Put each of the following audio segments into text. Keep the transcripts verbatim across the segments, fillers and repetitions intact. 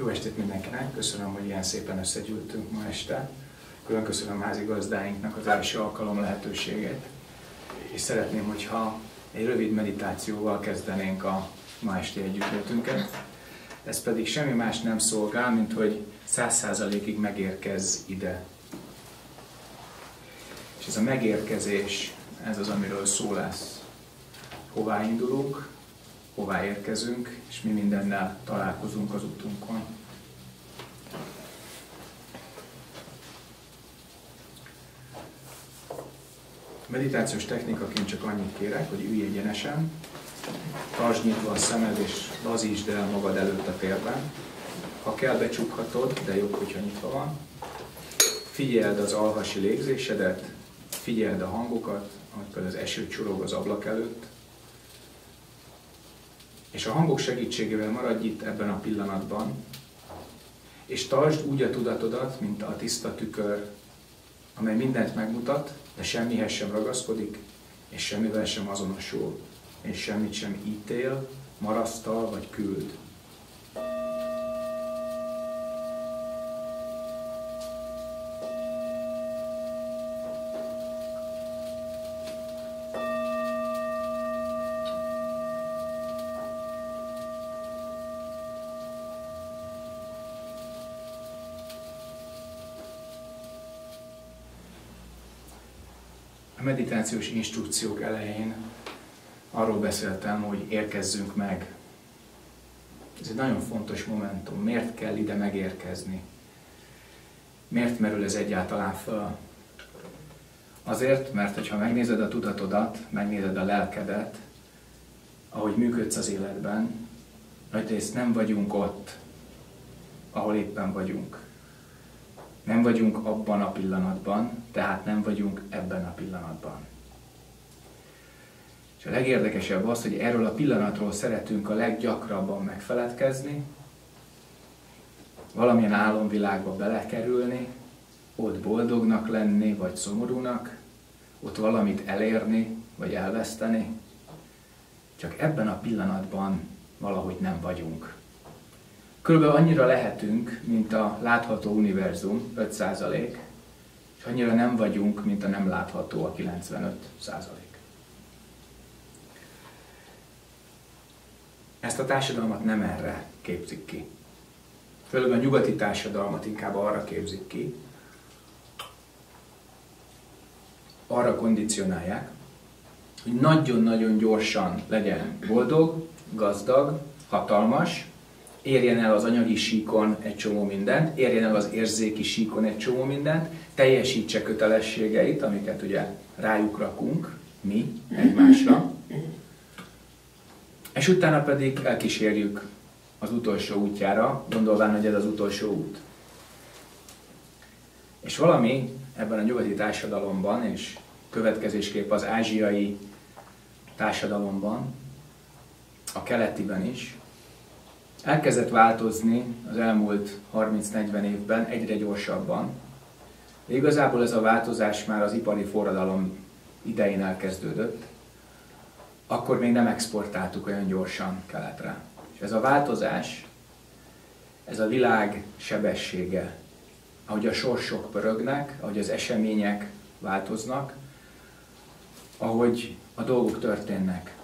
Jó estét mindenkinek! Köszönöm, hogy ilyen szépen összegyűltünk ma este. Külön köszönöm házigazdáinknak az első alkalom lehetőségét. És szeretném, hogyha egy rövid meditációval kezdenénk a ma esti együttlétünket. Ez pedig semmi más nem szolgál, mint hogy száz százalékig megérkezz ide. És ez a megérkezés, ez az, amiről szó lesz. Hová indulunk, hová érkezünk, és mi mindennel találkozunk az utunkon. Meditációs technikaként csak annyit kérek, hogy ülj egyenesen, tartsd nyitva a szemed, és lazítsd el magad előtt a térben. Ha kell, becsukhatod, de jobb, hogyha nyitva van. Figyeld az alhasi légzésedet, figyeld a hangokat, ahogy például az eső csorog az ablak előtt. És a hangok segítségével maradj itt ebben a pillanatban, és tartsd úgy a tudatodat, mint a tiszta tükör, amely mindent megmutat, de semmihez sem ragaszkodik, és semmivel sem azonosul, és semmit sem ítél, marasztal vagy küld. A meditációs instrukciók elején arról beszéltem, hogy érkezzünk meg. Ez egy nagyon fontos momentum. Miért kell ide megérkezni? Miért merül ez egyáltalán föl? Azért, mert ha megnézed a tudatodat, megnézed a lelkedet, ahogy működsz az életben, nagyrészt nem vagyunk ott, ahol éppen vagyunk. Nem vagyunk abban a pillanatban, tehát nem vagyunk ebben a pillanatban. És a legérdekesebb az, hogy erről a pillanatról szeretünk a leggyakrabban megfeledkezni, valamilyen álomvilágba belekerülni, ott boldognak lenni, vagy szomorúnak, ott valamit elérni, vagy elveszteni. Csak ebben a pillanatban valahogy nem vagyunk. Körülbelül annyira lehetünk, mint a látható univerzum, öt százalék, és annyira nem vagyunk, mint a nem látható, a kilencvenöt százalék. Ezt a társadalmat nem erre képzik ki. Főleg a nyugati társadalmat inkább arra képzik ki, arra kondicionálják, hogy nagyon-nagyon gyorsan legyen boldog, gazdag, hatalmas, érjen el az anyagi síkon egy csomó mindent, érjen el az érzéki síkon egy csomó mindent, teljesítse kötelességeit, amiket ugye rájuk rakunk, mi, egymásra, és utána pedig elkísérjük az utolsó útjára, gondolván, hogy ez az utolsó út. És valami ebben a nyugati társadalomban, és következésképp az ázsiai társadalomban, a keletiben is, elkezdett változni az elmúlt harminc-negyven évben egyre gyorsabban. De igazából ez a változás már az ipari forradalom idején elkezdődött. Akkor még nem exportáltuk olyan gyorsan keletre. És ez a változás, ez a világ sebessége, ahogy a sorsok pörögnek, ahogy az események változnak, ahogy a dolgok történnek.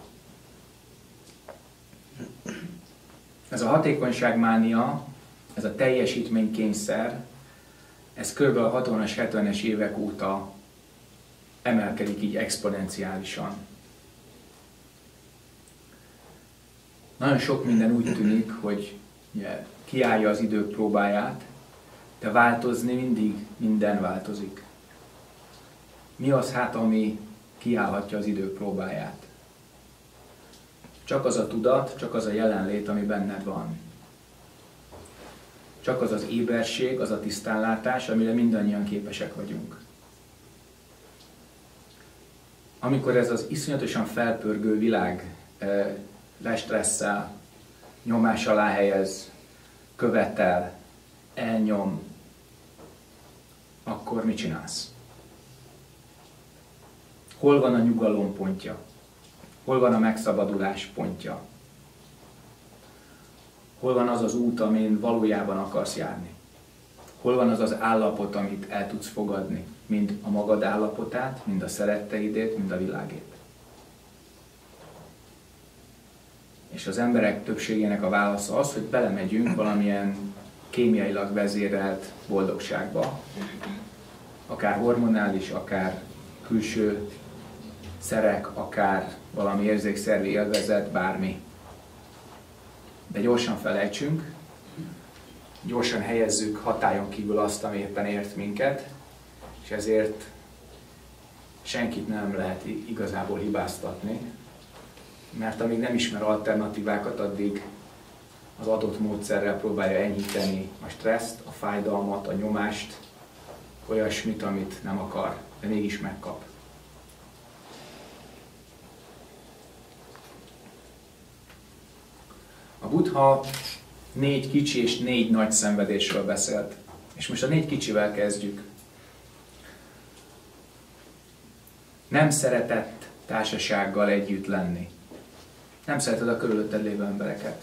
Ez a hatékonyságmánia, ez a teljesítménykényszer, ez kb. A hatvanas, hetvenes évek óta emelkedik így exponenciálisan. Nagyon sok minden úgy tűnik, hogy ugye, kiállja az idők próbáját, de változni mindig minden változik. Mi az hát, ami kiállhatja az idők próbáját? Csak az a tudat, csak az a jelenlét, ami benned van. Csak az az éberség, az a tisztánlátás, amire mindannyian képesek vagyunk. Amikor ez az iszonyatosan felpörgő világ e, lestresszel, nyomás alá helyez, követel, elnyom, akkor mit csinálsz? Hol van a nyugalom pontja? Hol van a megszabadulás pontja? Hol van az az út, amin valójában akarsz járni? Hol van az az állapot, amit el tudsz fogadni? Mind a magad állapotát, mind a szeretteidét, mind a világét. És az emberek többségének a válasza az, hogy belemegyünk valamilyen kémiailag vezérelt boldogságba, akár hormonális, akár külső szerek, akár valami érzékszervi élvezet, bármi. De gyorsan felejtsünk, gyorsan helyezzük hatályon kívül azt, ami éppen ért minket, és ezért senkit nem lehet igazából hibáztatni, mert amíg nem ismer alternatívákat, addig az adott módszerrel próbálja enyhíteni a stresszt, a fájdalmat, a nyomást, olyasmit, amit nem akar, de mégis megkap. A Buddha négy kicsi és négy nagy szenvedésről beszélt. És most a négy kicsivel kezdjük. Nem szeretett társasággal együtt lenni. Nem szereted a körülötted lévő embereket.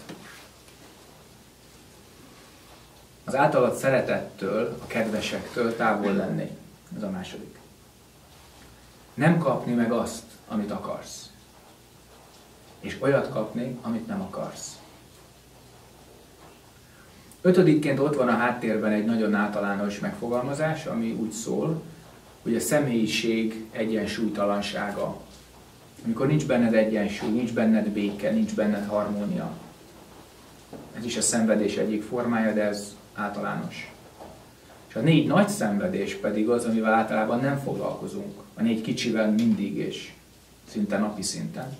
Az általad szeretettől, a kedvesektől távol lenni. Ez a második. Nem kapni meg azt, amit akarsz. És olyat kapni, amit nem akarsz. Ötödikként ott van a háttérben egy nagyon általános megfogalmazás, ami úgy szól, hogy a személyiség egyensúlytalansága. Amikor nincs benned egyensúly, nincs benned béke, nincs benned harmónia. Ez is a szenvedés egyik formája, de ez általános. És a négy nagy szenvedés pedig az, amivel általában nem foglalkozunk. A négy kicsivel mindig és szinte napi szinten.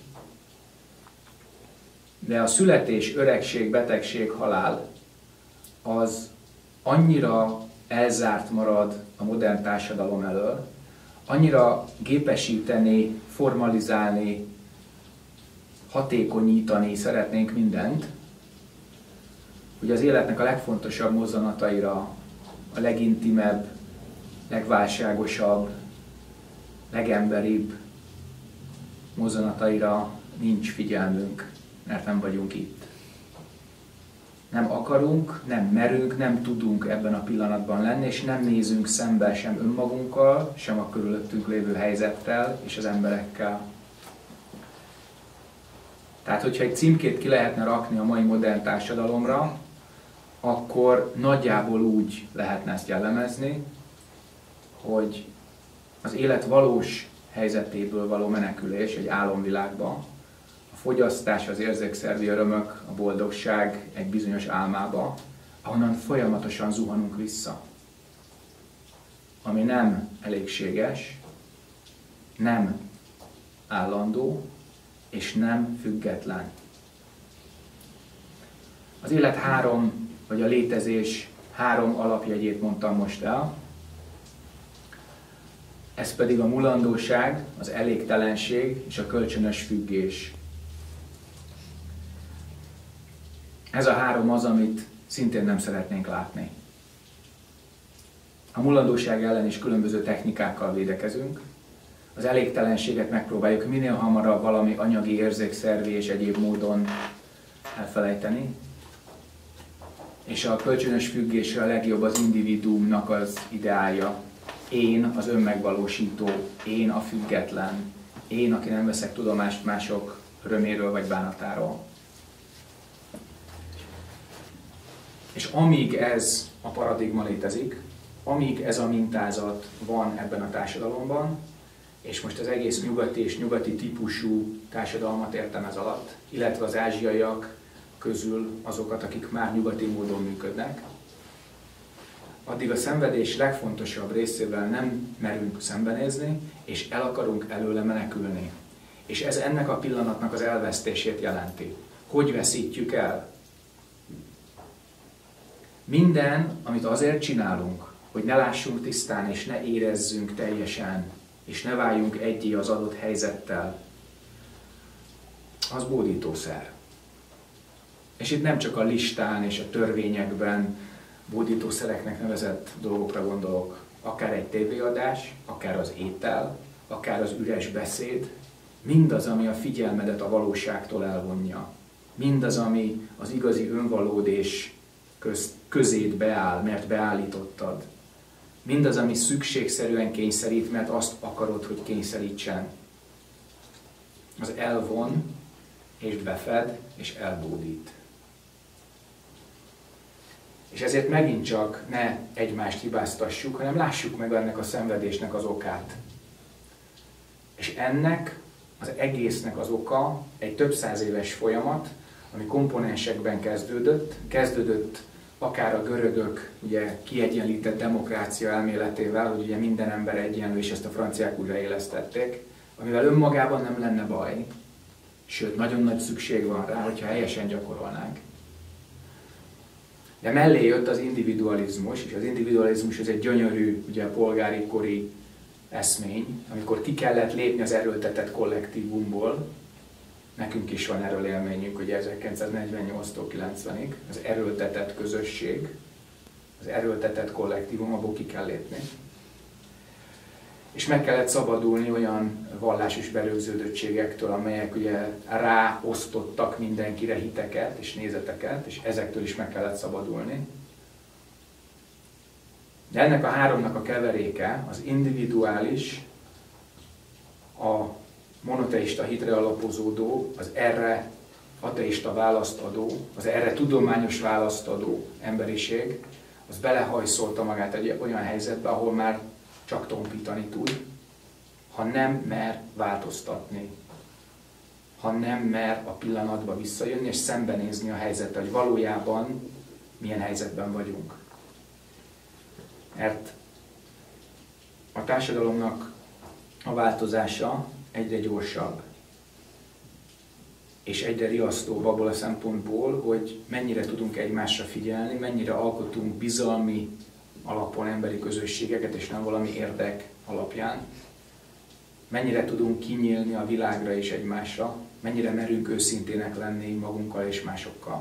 De a születés, öregség, betegség, halál az annyira elzárt marad a modern társadalom elől, annyira gépesíteni, formalizálni, hatékonyítani szeretnénk mindent, hogy az életnek a legfontosabb mozzanataira, a legintimebb, legválságosabb, legemberibb mozzanataira nincs figyelmünk, mert nem vagyunk itt. Nem akarunk, nem merünk, nem tudunk ebben a pillanatban lenni, és nem nézünk szembe sem önmagunkkal, sem a körülöttünk lévő helyzettel és az emberekkel. Tehát, hogyha egy címkét ki lehetne rakni a mai modern társadalomra, akkor nagyjából úgy lehetne ezt jellemezni, hogy az élet valós helyzetéből való menekülés egy álomvilágba, a fogyasztás, az érzékszervi örömök, a boldogság egy bizonyos álmába, ahonnan folyamatosan zuhanunk vissza. Ami nem elégséges, nem állandó, és nem független. Az élet három, vagy a létezés három alapjegyét mondtam most el. Ez pedig a mulandóság, az elégtelenség és a kölcsönös függés. Ez a három az, amit szintén nem szeretnénk látni. A mulandóság ellen is különböző technikákkal védekezünk. Az elégtelenséget megpróbáljuk minél hamarabb valami anyagi, érzékszervi és egyéb módon elfelejteni. És a kölcsönös függésre a legjobb az individuumnak az ideálja. Én az önmegvalósító, én a független, én, aki nem veszek tudomást mások öröméről vagy bánatáról. És amíg ez a paradigma létezik, amíg ez a mintázat van ebben a társadalomban, és most az egész nyugati és nyugati típusú társadalmat értem ez alatt, illetve az ázsiaiak közül azokat, akik már nyugati módon működnek, addig a szenvedés legfontosabb részével nem merünk szembenézni, és el akarunk előle menekülni. És ez ennek a pillanatnak az elvesztését jelenti. Hogy veszítjük el? Minden, amit azért csinálunk, hogy ne lássunk tisztán, és ne érezzünk teljesen, és ne váljunk egyé az adott helyzettel, az bódítószer. És itt nem csak a listán és a törvényekben bódítószereknek nevezett dolgokra gondolok, akár egy tévéadás, akár az étel, akár az üres beszéd, mindaz, ami a figyelmedet a valóságtól elvonja. mindaz, ami az igazi önvalód és köz, közéd beáll, mert beállítottad, mindaz, ami szükségszerűen kényszerít, mert azt akarod, hogy kényszerítsen, az elvon, és befed, és elbódít. És ezért megint csak ne egymást hibáztassuk, hanem lássuk meg ennek a szenvedésnek az okát. És ennek az egésznek az oka egy több száz éves folyamat, ami komponensekben kezdődött, kezdődött akár a görögök ugye kiegyenlített demokrácia elméletével, hogy ugye minden ember egyenlő, és ezt a franciák újraélesztették, amivel önmagában nem lenne baj, sőt, nagyon nagy szükség van rá, hogyha helyesen gyakorolnánk. De mellé jött az individualizmus, és az individualizmus ez egy gyönyörű, ugye a polgári kori eszmény, amikor ki kellett lépni az erőltetett kollektívumból. Nekünk is van erről élményünk, hogy ezerkilencszáznegyvennyolctól kilencvenig, az erőltetett közösség, az erőltetett kollektívum, abból ki kell lépni. És meg kellett szabadulni olyan vallásos berögződöttségektől, amelyek ugye ráosztottak mindenkire hiteket és nézeteket, és ezektől is meg kellett szabadulni. De ennek a háromnak a keveréke, az individuális, a monoteista hitre alapozódó, az erre ateista választ adó, az erre tudományos választ adó emberiség, az belehajszolta magát egy olyan helyzetbe, ahol már csak tompítani tud, ha nem mer változtatni, ha nem mer a pillanatba visszajönni és szembenézni a helyzettel, hogy valójában milyen helyzetben vagyunk. Mert a társadalomnak a változása egyre gyorsabb, és egyre riasztóbb abból a szempontból, hogy mennyire tudunk egymásra figyelni, mennyire alkotunk bizalmi alapon emberi közösségeket, és nem valami érdek alapján, mennyire tudunk kinyílni a világra és egymásra, mennyire merünk őszintének lenni magunkkal és másokkal.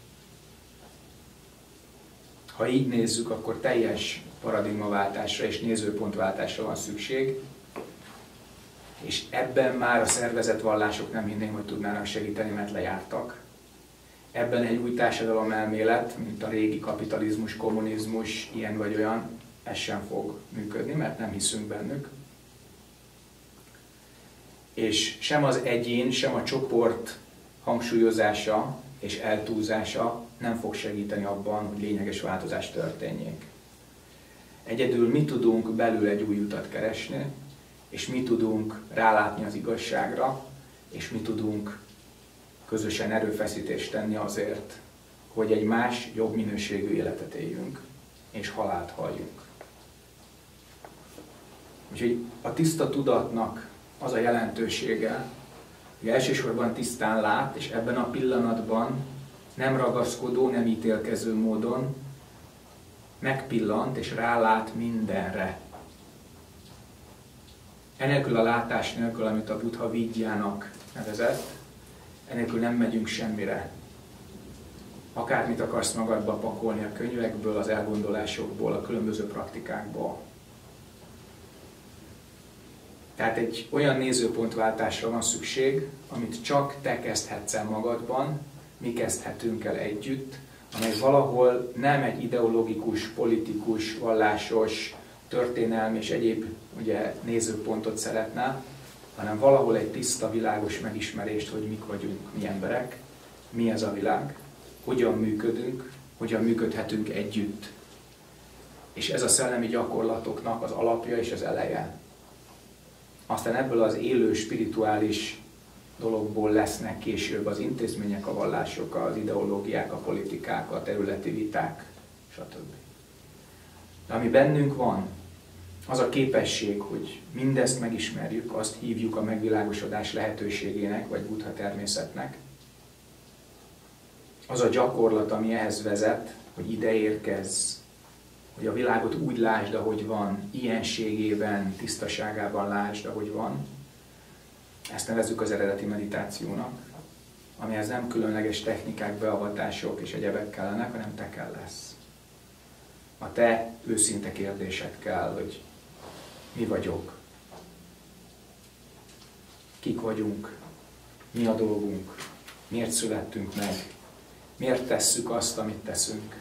Ha így nézzük, akkor teljes paradigmaváltásra és nézőpontváltásra van szükség, és ebben már a szervezett vallások nem hinném, hogy tudnának segíteni, mert lejártak. Ebben egy új társadalomelmélet, mint a régi kapitalizmus, kommunizmus, ilyen vagy olyan, ez sem fog működni, mert nem hiszünk bennük. És sem az egyén, sem a csoport hangsúlyozása és eltúlzása nem fog segíteni abban, hogy lényeges változás történjék. Egyedül mi tudunk belül egy új utat keresni, és mi tudunk rálátni az igazságra, és mi tudunk közösen erőfeszítést tenni azért, hogy egy más, jobb minőségű életet éljünk, és halált halljunk. Úgyhogy a tiszta tudatnak az a jelentősége, hogy elsősorban tisztán lát, és ebben a pillanatban nem ragaszkodó, nem ítélkező módon megpillant és rálát mindenre. Enélkül a látás nélkül, amit a Buddha vigyának nevezett, enélkül nem megyünk semmire. Akármit akarsz magadba pakolni a könyvekből, az elgondolásokból, a különböző praktikákból. Tehát egy olyan nézőpontváltásra van szükség, amit csak te kezdhetsz el magadban, mi kezdhetünk el együtt, amely valahol nem egy ideológikus, politikus, vallásos, történelmi és egyéb ugye, nézőpontot szeretne, hanem valahol egy tiszta, világos megismerést, hogy mik vagyunk, mi emberek, mi ez a világ, hogyan működünk, hogyan működhetünk együtt. És ez a szellemi gyakorlatoknak az alapja és az eleje. Aztán ebből az élő, spirituális dologból lesznek később az intézmények, a vallások, az ideológiák, a politikák, a területi viták, stb. De ami bennünk van, az a képesség, hogy mindezt megismerjük, azt hívjuk a megvilágosodás lehetőségének, vagy Buddha természetnek. Az a gyakorlat, ami ehhez vezet, hogy ide érkezz, hogy a világot úgy lásd, ahogy van, ilyenségében, tisztaságában lásd, ahogy van. Ezt nevezzük az eredeti meditációnak, amihez nem különleges technikák, beavatások és egyebek kellenek, hanem te kell lesz. A te őszinte kérdésed kell, hogy mi vagyok, kik vagyunk, mi a dolgunk, miért születtünk meg, miért tesszük azt, amit teszünk.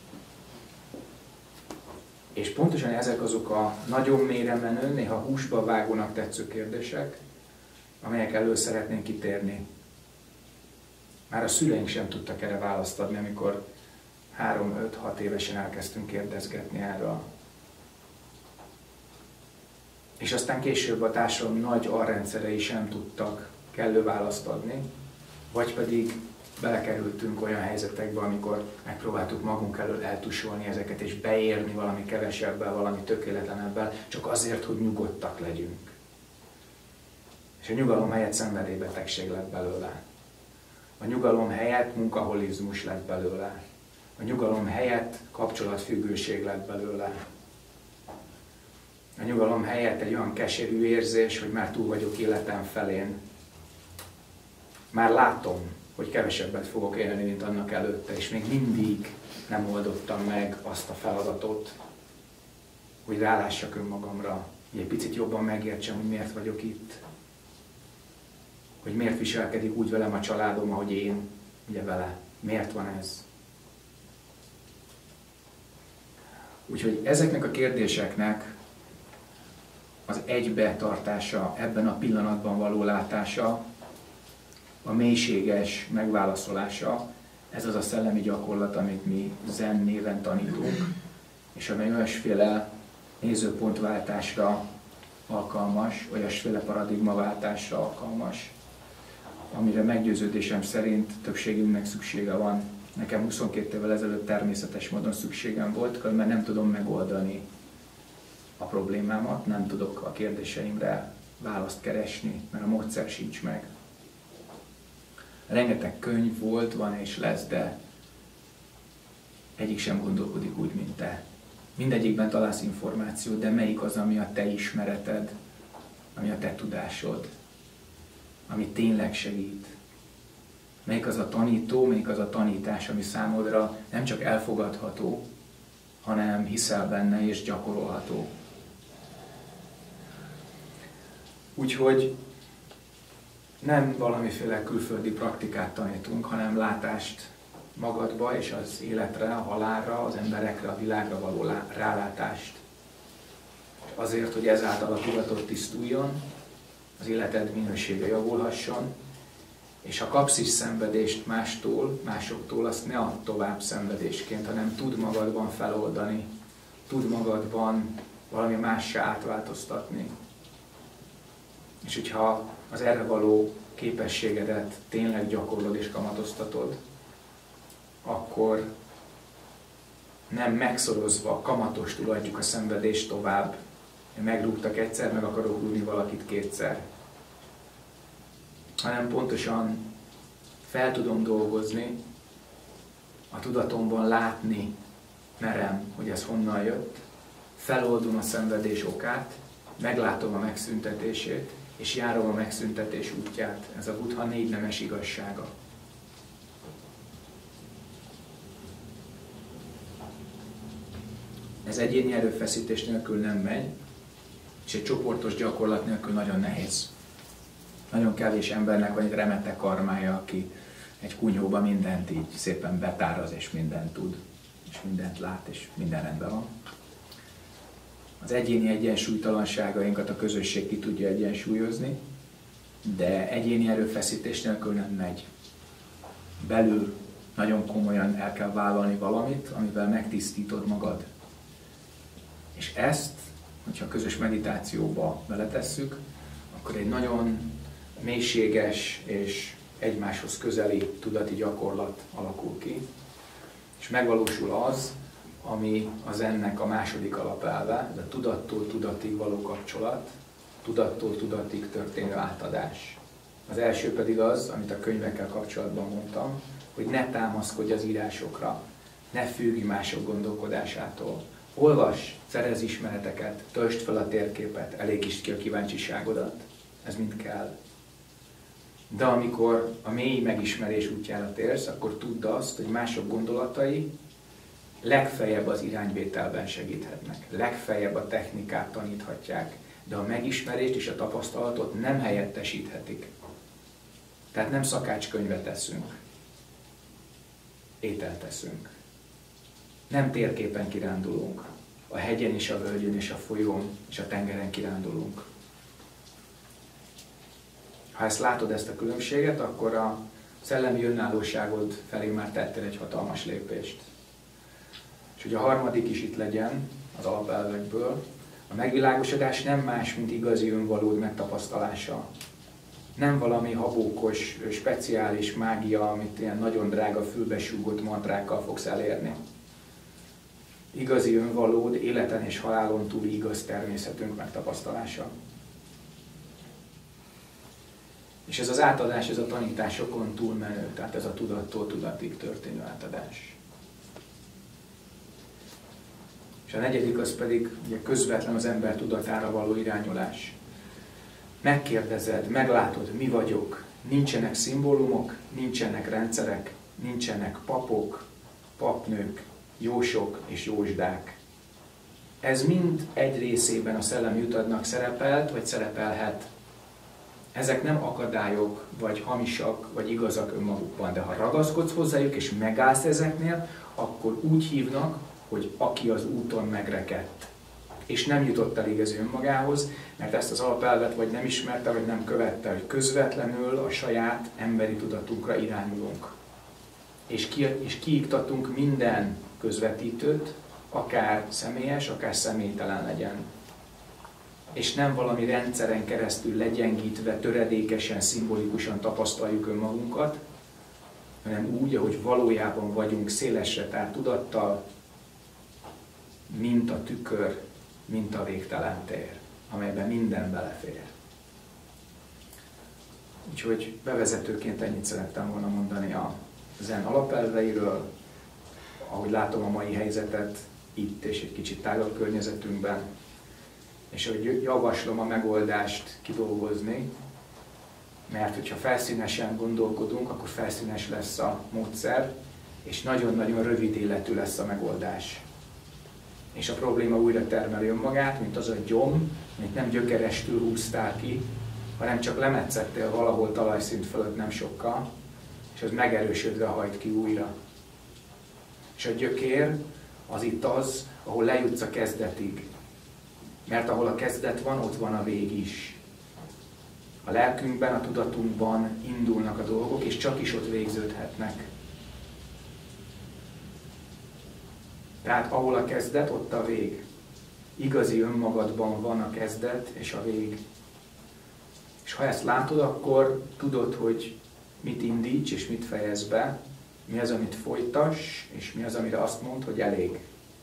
És pontosan ezek azok a nagyon mélyre menő, néha húsba vágónak tetsző kérdések, amelyek elől szeretnénk kitérni. Már a szüleink sem tudtak erre választ adni, amikor három, öt, hat évesen elkezdtünk kérdezgetni erről. És aztán később a társadalom nagy alrendszerei sem tudtak kellő választ adni, vagy pedig belekerültünk olyan helyzetekbe, amikor megpróbáltuk magunk elől eltusolni ezeket, és beérni valami kevesebbel, valami tökéletlenebbel, csak azért, hogy nyugodtak legyünk. És a nyugalom helyett szenvedélybetegség lett belőle. A nyugalom helyett munkaholizmus lett belőle. A nyugalom helyett kapcsolatfüggőség lett belőle. A nyugalom helyett egy olyan keserű érzés, hogy már túl vagyok életem felén. Már látom, hogy kevesebbet fogok élni, mint annak előtte, és még mindig nem oldottam meg azt a feladatot, hogy rálássak önmagamra, hogy egy picit jobban megértsem, hogy miért vagyok itt. Hogy miért viselkedik úgy velem a családom, ahogy én, ugye vele. Miért van ez? Úgyhogy ezeknek a kérdéseknek az egybetartása, ebben a pillanatban való látása, a mélységes megválaszolása, ez az a szellemi gyakorlat, amit mi Zen néven tanítunk, és amely olyasféle nézőpontváltásra alkalmas, olyasféle paradigmaváltásra alkalmas, amire meggyőződésem szerint többségünknek szüksége van. Nekem huszonkét évvel ezelőtt természetes módon szükségem volt, mert nem tudom megoldani a problémámat, nem tudok a kérdéseimre választ keresni, mert a módszer sincs meg. Rengeteg könyv volt, van és lesz, de egyik sem gondolkodik úgy, mint te. Mindegyikben találsz információt, de melyik az, ami a te ismereted, ami a te tudásod, ami tényleg segít? Melyik az a tanító, melyik az a tanítás, ami számodra nem csak elfogadható, hanem hiszel benne és gyakorolható. Úgyhogy nem valamiféle külföldi praktikát tanítunk, hanem látást magadba és az életre, a halálra, az emberekre, a világra való rálátást. Azért, hogy ezáltal a tudatod tisztuljon, az életed minősége javulhasson, és ha kapsz is szenvedést mástól, másoktól, azt ne add tovább szenvedésként, hanem tud magadban feloldani, tud magadban valami mássá átváltoztatni. És hogyha az erre való képességedet tényleg gyakorlod és kamatoztatod, akkor nem megszorozva, kamatostul adjuk a szenvedést tovább. Megrúgtak egyszer, meg akarok rúgni valakit kétszer. Hanem pontosan fel tudom dolgozni, a tudatomban látni merem, hogy ez honnan jött, feloldom a szenvedés okát, meglátom a megszüntetését, és járom a megszüntetés útját. Ez a Buddha négy nemes igazsága. Ez egyéni erőfeszítés nélkül nem megy, és egy csoportos gyakorlat nélkül nagyon nehéz. Nagyon kevés embernek van egy remete karmája, aki egy kunyhóba mindent így szépen betáraz, és mindent tud, és mindent lát, és minden rendben van. Az egyéni egyensúlytalanságainkat a közösség ki tudja egyensúlyozni, de egyéni erőfeszítés nélkül nem megy. Belül nagyon komolyan el kell vállalni valamit, amivel megtisztítod magad. És ezt, hogyha közös meditációba beletesszük, akkor egy nagyon mélységes és egymáshoz közeli tudati gyakorlat alakul ki, és megvalósul az, ami az ennek a második alapelve, de tudattól tudatig való kapcsolat, tudattól tudatig történő átadás. Az első pedig az, amit a könyvekkel kapcsolatban mondtam, hogy ne támaszkodj az írásokra, ne függj mások gondolkodásától. Olvasd, szerezz ismereteket, töltsd fel a térképet, elégítsd ki a kíváncsiságodat. Ez mind kell. De amikor a mély megismerés útjára térsz, akkor tudd azt, hogy mások gondolatai legfeljebb az irányvételben segíthetnek, legfeljebb a technikát taníthatják, de a megismerést és a tapasztalatot nem helyettesíthetik. Tehát nem szakácskönyvet teszünk, ételt teszünk. Nem térképen kirándulunk, a hegyen és a völgyön és a folyón és a tengeren kirándulunk. Ha ezt látod, ezt a különbséget, akkor a szellemi önállóságod felé már tettél egy hatalmas lépést. És hogy a harmadik is itt legyen, az alapelvekből, a megvilágosodás nem más, mint igazi önvalód megtapasztalása. Nem valami habókos, speciális mágia, amit ilyen nagyon drága fülbesúgott mantrákkal fogsz elérni. Igazi önvalód, életen és halálon túli igaz természetünk megtapasztalása. És ez az átadás, ez a tanításokon túlmenő, tehát ez a tudattól tudatig történő átadás. És a negyedik az pedig ugye közvetlen az ember tudatára való irányulás. Megkérdezed, meglátod, mi vagyok, nincsenek szimbólumok, nincsenek rendszerek, nincsenek papok, papnők, jósok és jósdák. Ez mind egy részében a szellemi utatnak szerepelt, vagy szerepelhet. Ezek nem akadályok, vagy hamisak, vagy igazak önmagukban, de ha ragaszkodsz hozzájuk és megállsz ezeknél, akkor úgy hívnak, hogy aki az úton megrekedt, és nem jutott elég az önmagához, mert ezt az alapelvet vagy nem ismerte, vagy nem követte, hogy közvetlenül a saját emberi tudatunkra irányulunk. És, ki, és kiiktatunk minden közvetítőt, akár személyes, akár személytelen legyen. És nem valami rendszeren keresztül legyengítve, töredékesen, szimbolikusan tapasztaljuk önmagunkat, hanem úgy, ahogy valójában vagyunk, szélesre tárt tudattal, mint a tükör, mint a végtelen tér, amelyben minden belefér. Úgyhogy bevezetőként ennyit szerettem volna mondani a zen alapelveiről, ahogy látom a mai helyzetet itt és egy kicsit tágabb környezetünkben, és hogy javaslom a megoldást kidolgozni, mert hogyha felszínesen gondolkodunk, akkor felszínes lesz a módszer, és nagyon-nagyon rövid életű lesz a megoldás. És a probléma újra termeli önmagát, mint az a gyom, amit nem gyökerestül húztál ki, hanem csak lemetszettél valahol talajszint fölött nem sokkal, és az megerősödve hajt ki újra. És a gyökér az itt az, ahol lejutsz a kezdetig. Mert ahol a kezdet van, ott van a vég is. A lelkünkben, a tudatunkban indulnak a dolgok, és csak is ott végződhetnek. Tehát ahol a kezdet, ott a vég. Igazi önmagadban van a kezdet és a vég. És ha ezt látod, akkor tudod, hogy mit indíts és mit fejez be, mi az, amit folytass, és mi az, amire azt mondd, hogy elég.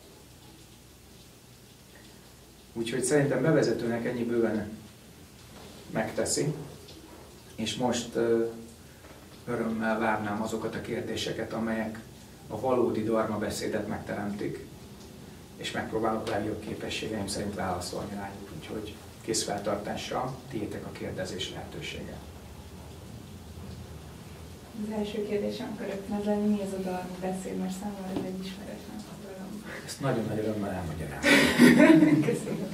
Úgyhogy szerintem bevezetőnek ennyi bőven megteszi, és most ö, örömmel várnám azokat a kérdéseket, amelyek a valódi dharma beszédet megteremtik, és megpróbálok legjobb képességeim szerint válaszolni rájuk. Úgyhogy készfeltartásra tiétek a kérdezés lehetősége. Az első kérdésem akkor rögtön az lenni, mi ez a dharma beszéd, mert számomra ez egy ismeretlen fogalom. Ezt nagyon nagy örömmel elmagyarázom. Köszönöm.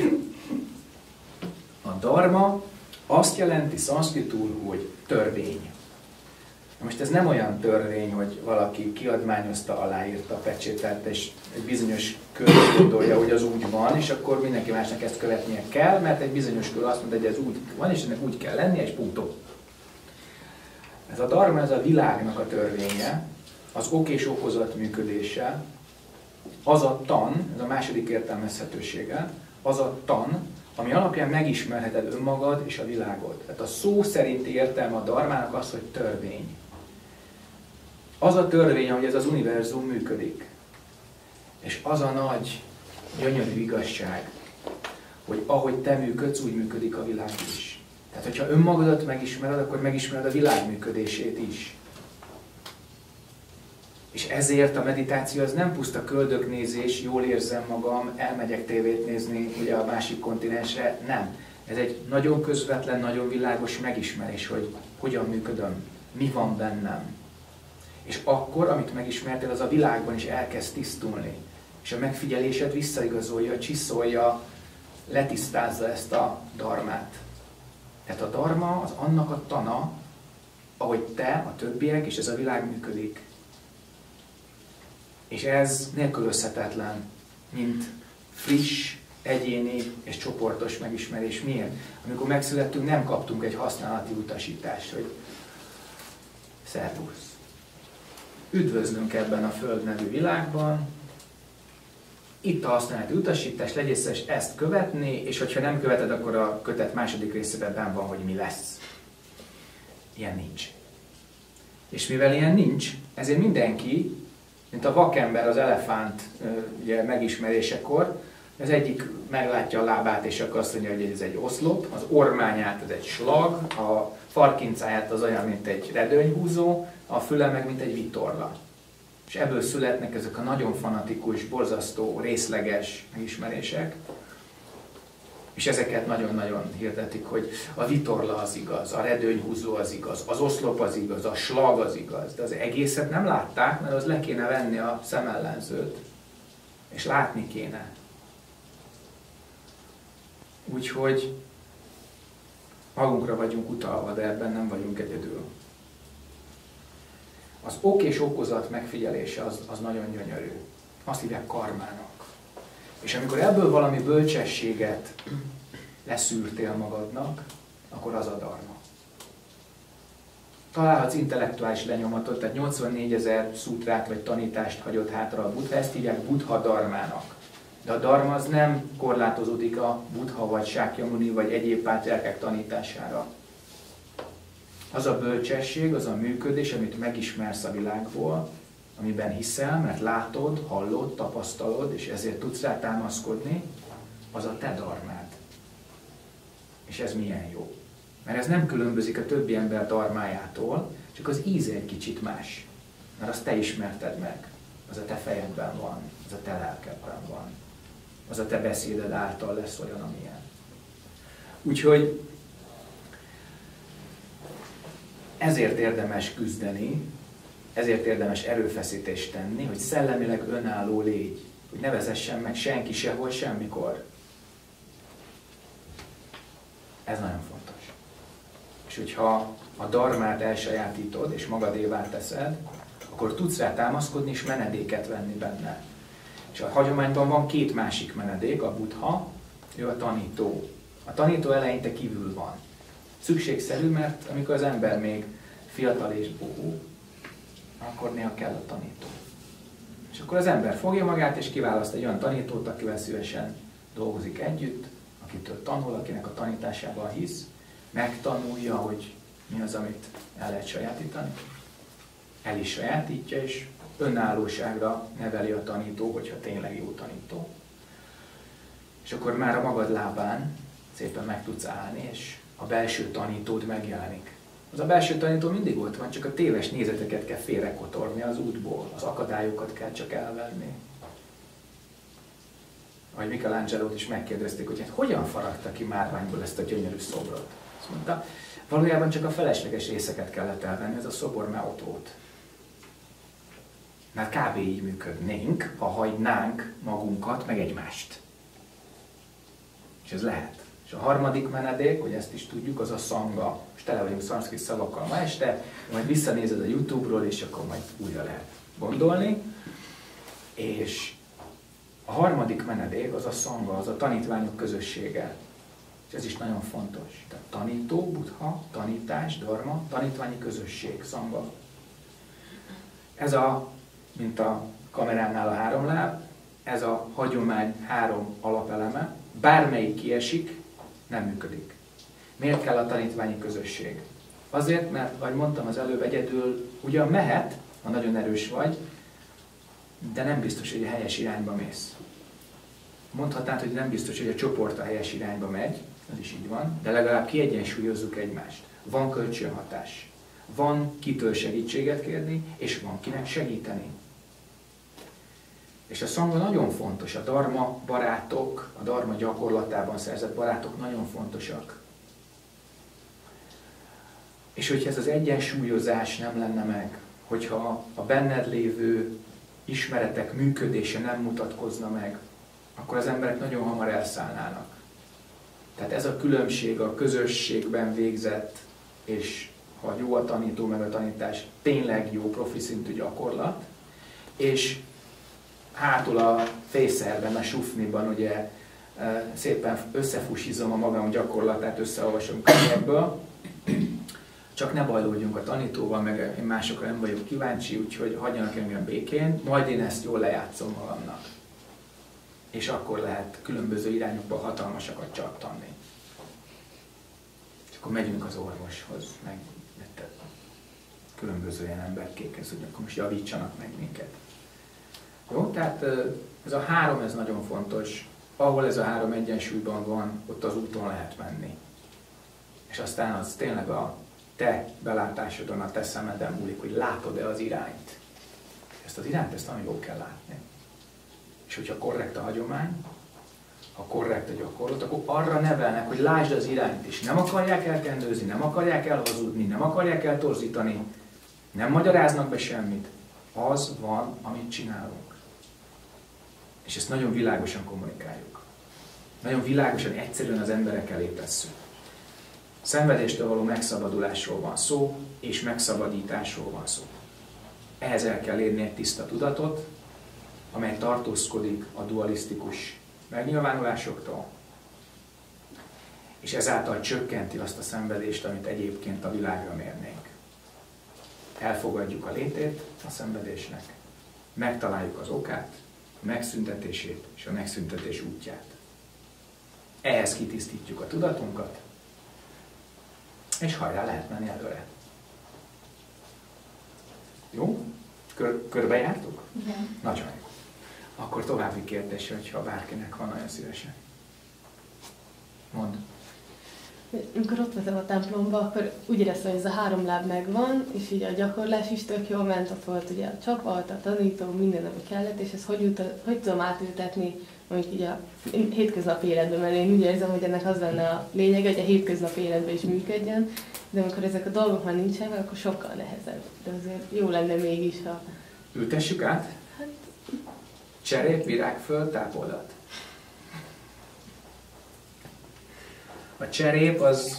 A dharma azt jelenti szanszkritul, hogy törvény. Most ez nem olyan törvény, hogy valaki kiadmányozta, aláírta, pecsételt, és egy bizonyos kör gondolja, hogy az úgy van, és akkor mindenki másnak ezt követnie kell, mert egy bizonyos kör azt mondja, hogy ez úgy van, és ennek úgy kell lennie, és punktó. Ez a dharma, ez a világnak a törvénye, az ok és okozat működése, az a tan, ez a második értelmezhetősége, az a tan, ami alapján megismerheted önmagad és a világot. Tehát a szó szerinti értelme a dharmának az, hogy törvény. Az a törvény, ahogy ez az univerzum működik. És az a nagy, gyönyörű igazság, hogy ahogy te működsz, úgy működik a világ is. Tehát, hogyha önmagadat megismered, akkor megismered a világ működését is. És ezért a meditáció az nem puszta köldöknézés, jól érzem magam, elmegyek tévét nézni ugye a másik kontinensre, nem. Ez egy nagyon közvetlen, nagyon világos megismerés, hogy hogyan működöm, mi van bennem. És akkor, amit megismertél, az a világban is elkezd tisztulni. És a megfigyelésed visszaigazolja, csiszolja, letisztázza ezt a dharmát. Tehát a dharma az annak a tana, te, a többiek, és ez a világ működik. És ez nélkülözhetetlen, mint friss, egyéni és csoportos megismerés. Miért? Amikor megszülettünk, nem kaptunk egy használati utasítást, hogy szervusz. Üdvözlünk ebben a Föld nevű világban, itt a használati utasítás, legyél szíves ezt követni, és hogyha nem követed, akkor a kötet második részében benn van, hogy mi lesz. Ilyen nincs. És mivel ilyen nincs, ezért mindenki, mint a vakember az elefánt ugye, megismerésekor, az egyik meglátja a lábát, és akkor azt mondja, hogy ez egy oszlop, az ormányát az egy slag, a farkincáját az olyan, mint egy redőnyhúzó, a füle meg, mint egy vitorla. És ebből születnek ezek a nagyon fanatikus, borzasztó, részleges megismerések, és ezeket nagyon-nagyon hirdetik, hogy a vitorla az igaz, a redőnyhúzó az igaz, az oszlop az igaz, a slag az igaz, de az egészet nem látták, mert az le kéne venni a szemellenzőt, és látni kéne. Úgyhogy magunkra vagyunk utalva, de ebben nem vagyunk egyedül. Az ok és okozat megfigyelése az, az nagyon gyönyörű. Azt hívják karmának. És amikor ebből valami bölcsességet leszűrtél magadnak, akkor az a dharma. Találhatsz intellektuális lenyomatot, tehát nyolcvannégyezer szutrát vagy tanítást hagyott hátra a Buddha, ezt hívják Buddha dharmának. De a dharma az nem korlátozódik a Buddha vagy Sákyamuni vagy egyéb pátriárkák tanítására. Az a bölcsesség, az a működés, amit megismersz a világból, amiben hiszel, mert látod, hallod, tapasztalod, és ezért tudsz rá támaszkodni, az a te dharmád. És ez milyen jó. Mert ez nem különbözik a többi ember dharmájától, csak az íze egy kicsit más. Mert azt te ismerted meg. Az a te fejedben van, az a te lelkedben van. Az a te beszéded által lesz olyan, amilyen. Úgyhogy ezért érdemes küzdeni, ezért érdemes erőfeszítést tenni, hogy szellemileg önálló légy, hogy ne vezessen meg senki sehol, semmikor. Ez nagyon fontos. És hogyha a dharmát elsajátítod, és magadévá teszed, akkor tudsz rá támaszkodni, és menedéket venni benne. És a hagyományban van két másik menedék, a Buddha, ő a tanító. A tanító eleinte kívül van. Szükségszerű, mert amikor az ember még fiatal és bohó, akkor néha kell a tanító. És akkor az ember fogja magát, és kiválaszt egy olyan tanítót, akivel szívesen dolgozik együtt, akitől tanul, akinek a tanításában hisz, megtanulja, hogy mi az, amit el lehet sajátítani. El is sajátítja, és önállóságra neveli a tanító, hogyha tényleg jó tanító. És akkor már a magad lábán szépen meg tudsz állni, és a belső tanítód megjelenik. Az a belső tanító mindig ott van, csak a téves nézeteket kell félrekotorni az útból, az akadályokat kell csak elvenni. Ahogy Michelangelo-t is megkérdezték, hogy hát hogyan faragta ki márványból ezt a gyönyörű szobrot. Azt mondta, valójában csak a felesleges részeket kellett elvenni, ez a szobor már ott volt. Mert kb. Így működnénk, ha hagynánk magunkat, meg egymást. És ez lehet. És a harmadik menedék, hogy ezt is tudjuk, az a szanga. Most tele vagyunk szanszkrit szavakkal ma este, majd visszanézed a YouTube-ról, és akkor majd újra lehet gondolni. És a harmadik menedék az a szanga, az a tanítványok közössége. És ez is nagyon fontos. Tehát tanító, Buddha, tanítás, dharma, tanítványi közösség, szanga. Ez a, mint a kameránál a három láb, ez a hagyomány három alapeleme, bármelyik kiesik, nem működik. Miért kell a tanítványi közösség? Azért, mert, ahogy mondtam az előbb, egyedül ugyan mehet, ha nagyon erős vagy, de nem biztos, hogy a helyes irányba mész. Mondhatnád, hogy nem biztos, hogy a csoport a helyes irányba megy, az is így van, de legalább kiegyensúlyozzuk egymást. Van kölcsönhatás. Van kitől segítséget kérni, és van kinek segíteni. És a szanga nagyon fontos, a dharma barátok, a dharma gyakorlatában szerzett barátok nagyon fontosak. És hogyha ez az egyensúlyozás nem lenne meg, hogyha a benned lévő ismeretek működése nem mutatkozna meg, akkor az emberek nagyon hamar elszállnának. Tehát ez a különbség a közösségben végzett és ha jó a tanító, meg a tanítás, tényleg jó profi szintű gyakorlat, és hátul a fészerben, a sufniban ugye szépen összefusizom a magam gyakorlatát, összeolvasom könyvekből, csak ne bajlódjunk a tanítóval, meg én másokra nem vagyok kíváncsi, úgyhogy hagyjanak engem békén, majd én ezt jól lejátszom magamnak. És akkor lehet különböző irányokba hatalmasakat csattani. És akkor megyünk az orvoshoz, meg különböző ilyen emberkékhez, hogy akkor most javítsanak meg minket. Jó, tehát ez a három, ez nagyon fontos. Ahol ez a három egyensúlyban van, ott az úton lehet menni. És aztán az tényleg a te belátásodon, a te szemeden múlik, hogy látod-e az irányt. Ezt az irányt, ezt nagyon jól kell látni. És hogyha korrekt a hagyomány, ha korrekt a gyakorlat, akkor arra nevelnek, hogy lásd az irányt is. Nem akarják elkendőzni, nem akarják elhazudni, nem akarják eltorzítani, nem magyaráznak be semmit. Az van, amit csinálunk. És ezt nagyon világosan kommunikáljuk. Nagyon világosan, egyszerűen az emberek elé tesszük. Szenvedéstől való megszabadulásról van szó, és megszabadításról van szó. Ehhez el kell érni egy tiszta tudatot, amely tartózkodik a dualisztikus megnyilvánulásoktól, és ezáltal csökkenti azt a szenvedést, amit egyébként a világra mérnénk. Elfogadjuk a létét a szenvedésnek, megtaláljuk az okát, a megszüntetését és a megszüntetés útját. Ehhez kitisztítjuk a tudatunkat, és hajrá, lehet menni előre. Jó? Kör, körbejártuk? Igen. Nagyon jó. Akkor további kérdés, hogyha bárkinek van, nagyon szívesen. Mondd. Amikor ott voltam a templomba, akkor úgy éreztem, hogy ez a három láb megvan, és így a gyakorlás is tök jól ment, ott volt ugye a csapat, a tanító, minden, ami kellett, és ezt hogy, utal, hogy tudom átültetni, mondjuk így a hétköznapi életben, mert én úgy érzem, hogy ennek az lenne a lényeg, hogy a hétköznapi életben is működjön, de amikor ezek a dolgok már nincsenek, akkor sokkal nehezebb. De azért jó lenne mégis, ha... Ültessük át? Hát... Cserép, virágföld, tápoldat. A cserép az,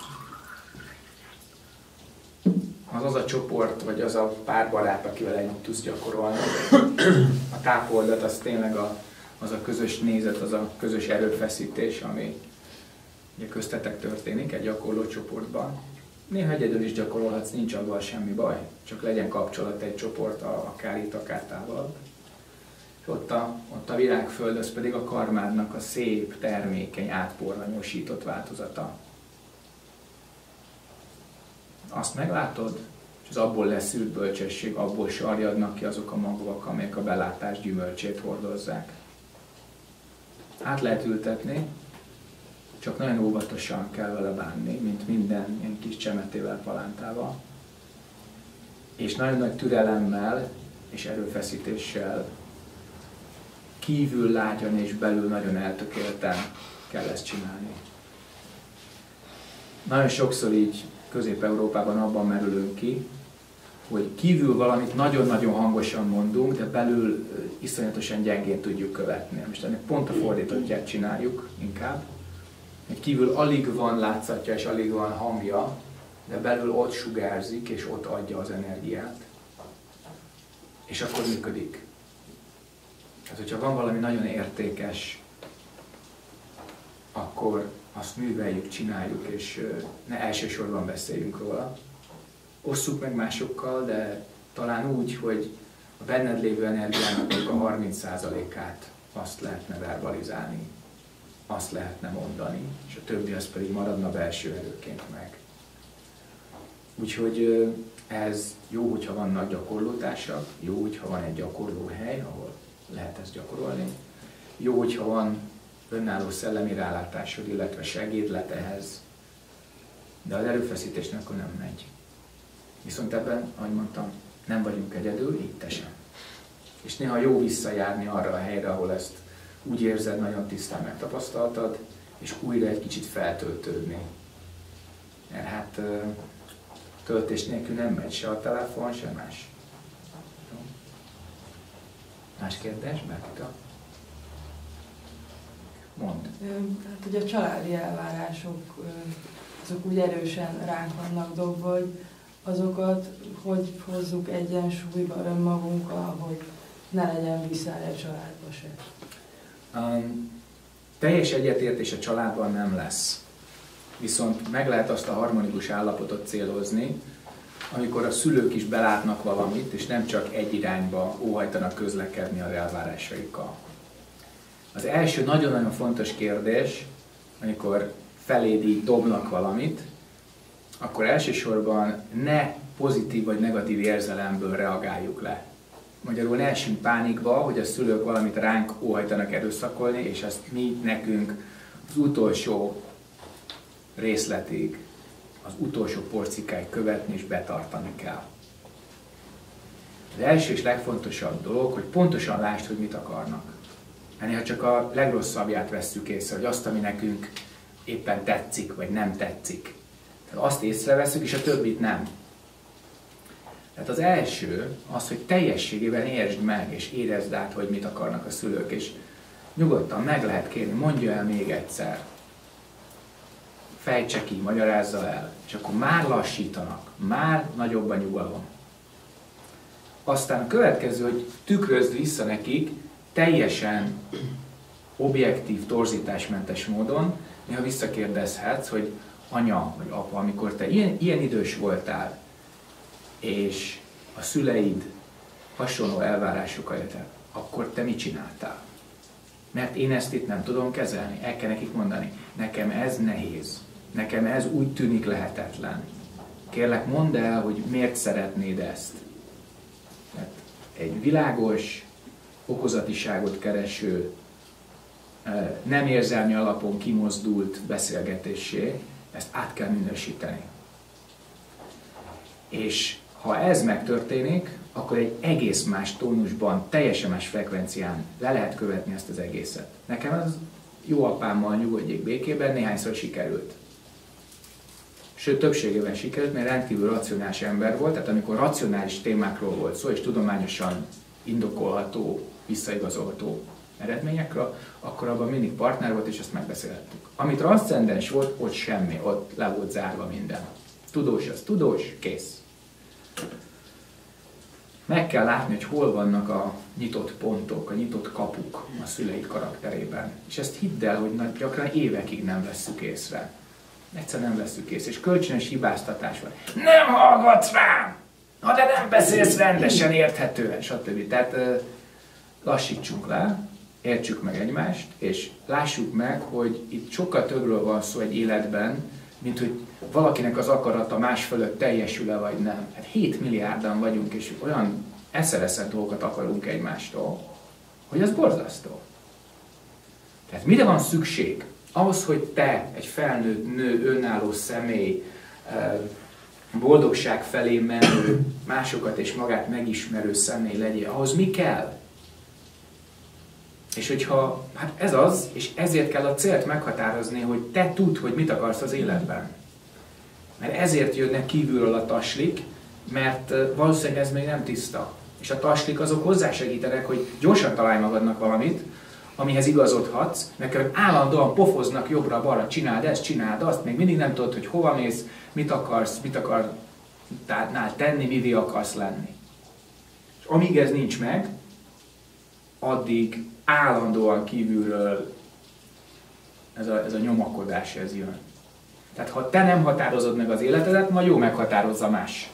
az az a csoport, vagy az a pár barát, akivel együtt tudsz gyakorolni. A tápoldat az tényleg a, az a közös nézet, az a közös erőfeszítés, ami ugye köztetek történik egy gyakorló csoportban. Néha egyedül is gyakorolhatsz, nincs abban semmi baj, csak legyen kapcsolat egy csoport, akár itt, akár távolabb. És ott a, ott a virágföld, az pedig a karmádnak a szép, termékeny, átporranyosított változata. Azt meglátod, és az abból leszűrt bölcsesség, abból sarjadnak ki azok a magvak, amelyek a belátás gyümölcsét hordozzák. Át lehet ültetni, csak nagyon óvatosan kell vele bánni, mint minden ilyen kis csemetével, palántával. És nagyon nagy türelemmel és erőfeszítéssel, kívül lágyan és belül nagyon eltökélten kell ezt csinálni. Nagyon sokszor így Közép-Európában abban merülünk ki, hogy kívül valamit nagyon-nagyon hangosan mondunk, de belül iszonyatosan gyengén tudjuk követni. Most ennek pont a fordítottját csináljuk inkább. Hogy kívül alig van látszatja és alig van hangja, de belül ott sugárzik és ott adja az energiát. És akkor működik. Tehát, hogyha van valami nagyon értékes, akkor azt műveljük, csináljuk, és ne elsősorban beszéljünk róla. Osszuk meg másokkal, de talán úgy, hogy a benned lévő energiának a harminc százalékát azt lehetne verbalizálni, azt lehetne mondani, és a többi az pedig maradna belső erőként meg. Úgyhogy ez jó, hogyha vannak gyakorlótársak, jó, hogyha van egy gyakorlóhely, ahol lehet ezt gyakorolni. Jó, hogyha van önálló szellemi rálátásod, illetve segédlet ehhez, de az erőfeszítésnek akkor nem megy. Viszont ebben, ahogy mondtam, nem vagyunk egyedül, így te sem. És néha jó visszajárni arra a helyre, ahol ezt úgy érzed, nagyon tisztán megtapasztaltad, és újra egy kicsit feltöltődni. Mert hát töltés nélkül nem megy se a telefon, se más. Más kérdés, Bárkita? Mondd. Hát ugye a családi elvárások azok úgy erősen ránk vannak dobva, hogy azokat hogy hozzuk egyensúlyba önmagunkkal, hogy ne legyen viszály a családba se? Um, teljes egyetértés a családban nem lesz. Viszont meg lehet azt a harmonikus állapotot célozni, amikor a szülők is belátnak valamit, és nem csak egy irányba óhajtanak közlekedni az elvárásaikkal. Az első nagyon-nagyon fontos kérdés, amikor feléd így dobnak valamit, akkor elsősorban ne pozitív vagy negatív érzelemből reagáljuk le. Magyarul ne essünk pánikba, hogy a szülők valamit ránk óhajtanak erőszakolni, és ezt mi nekünk az utolsó részletig, az utolsó porcikáig követni és betartani kell. Az első és legfontosabb dolog, hogy pontosan lásd, hogy mit akarnak. Hát néha csak a legrosszabbját vesszük észre, hogy azt, ami nekünk éppen tetszik, vagy nem tetszik. Tehát azt észreveszünk, és a többit nem. Tehát az első az, hogy teljességében értsd meg, és érezd át, hogy mit akarnak a szülők, és nyugodtan meg lehet kérni, mondja el még egyszer. Fejtse ki, magyarázza el, és akkor már lassítanak, már nagyobb a nyugalom. Aztán a következő, hogy tükrözd vissza nekik teljesen objektív, torzításmentes módon, néha visszakérdezhetsz, hogy anya vagy apa, amikor te ilyen, ilyen idős voltál, és a szüleid hasonló elvárásokkal éltek, akkor te mit csináltál? Mert én ezt itt nem tudom kezelni, el kell nekik mondani. Nekem ez nehéz, nekem ez úgy tűnik lehetetlen. Kérlek, mondd el, hogy miért szeretnéd ezt. Mert egy világos, okozatiságot kereső, nem érzelmi alapon kimozdult beszélgetésé, ezt át kell minősíteni. És ha ez megtörténik, akkor egy egész más tónusban, teljesen más frekvencián le lehet követni ezt az egészet. Nekem az jó apámmal nyugodjék békében néhányszor sikerült. Sőt, többségében sikerült, mert rendkívül racionális ember volt, tehát amikor racionális témákról volt szó, és tudományosan indokolható, visszaigazolható eredményekről, akkor abban mindig partner volt, és ezt megbeszélhettük. Amit transzcendens volt, ott semmi, ott le volt zárva minden. Tudós az tudós, kész. Meg kell látni, hogy hol vannak a nyitott pontok, a nyitott kapuk a szüleid karakterében. És ezt hidd el, hogy gyakran évekig nem vesszük észre. Egyszer nem vesszük észre, és kölcsönös hibáztatás van. Nem hallgatsz rám! Na de nem beszélsz rendesen, érthetően, stb. Tehát lassítsunk le, értsük meg egymást, és lássuk meg, hogy itt sokkal többről van szó egy életben, mint hogy valakinek az akarata más fölött teljesül-e vagy nem. Hát hét milliárdan vagyunk, és olyan eszereszett dolgokat akarunk egymástól, hogy az borzasztó. Tehát mire van szükség? Ahhoz, hogy te, egy felnőtt nő, önálló személy, boldogság felé menő, másokat és magát megismerő személy legyél, ahhoz mi kell? És hogyha, hát ez az, és ezért kell a célt meghatározni, hogy te tudd, hogy mit akarsz az életben. Mert ezért jönnek kívülről a taslik, mert valószínűleg ez még nem tiszta. És a taslik azok hozzásegítenek, hogy gyorsan találj magadnak valamit, amihez igazodhatsz, mert állandóan pofoznak jobbra-balra, csináld ezt, csináld azt, még mindig nem tudod, hogy hova mész, mit akarsz, mit akarnál tenni, mivé akarsz lenni. És amíg ez nincs meg, addig állandóan kívülről ez a, ez a nyomakodás ez jön. Tehát ha te nem határozod meg az életedet, majd jó meghatározza más.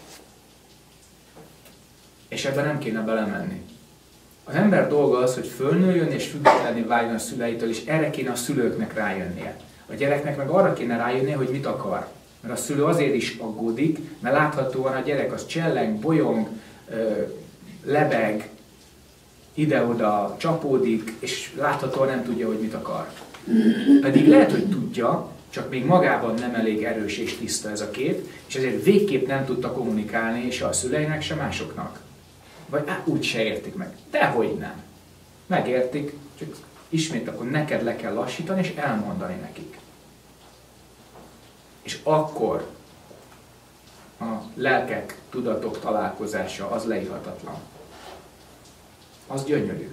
És ebben nem kéne belemenni. Az ember dolga az, hogy fölnőjön és függetlenné váljon a szüleitől, és erre kéne a szülőknek rájönnie. A gyereknek meg arra kéne rájönnie, hogy mit akar. Mert a szülő azért is aggódik, mert láthatóan a gyerek az cselleng, bolyong, lebeg, ide-oda csapódik, és láthatóan nem tudja, hogy mit akar. Pedig lehet, hogy tudja, csak még magában nem elég erős és tiszta ez a kép, és ezért végképp nem tudta kommunikálni se a szüleinek, se másoknak. Vagy á, úgy se értik meg. Dehogy nem. Megértik, csak ismét akkor neked le kell lassítani, és elmondani nekik. És akkor a lelkek, tudatok találkozása az leírhatatlan. Az gyönyörű.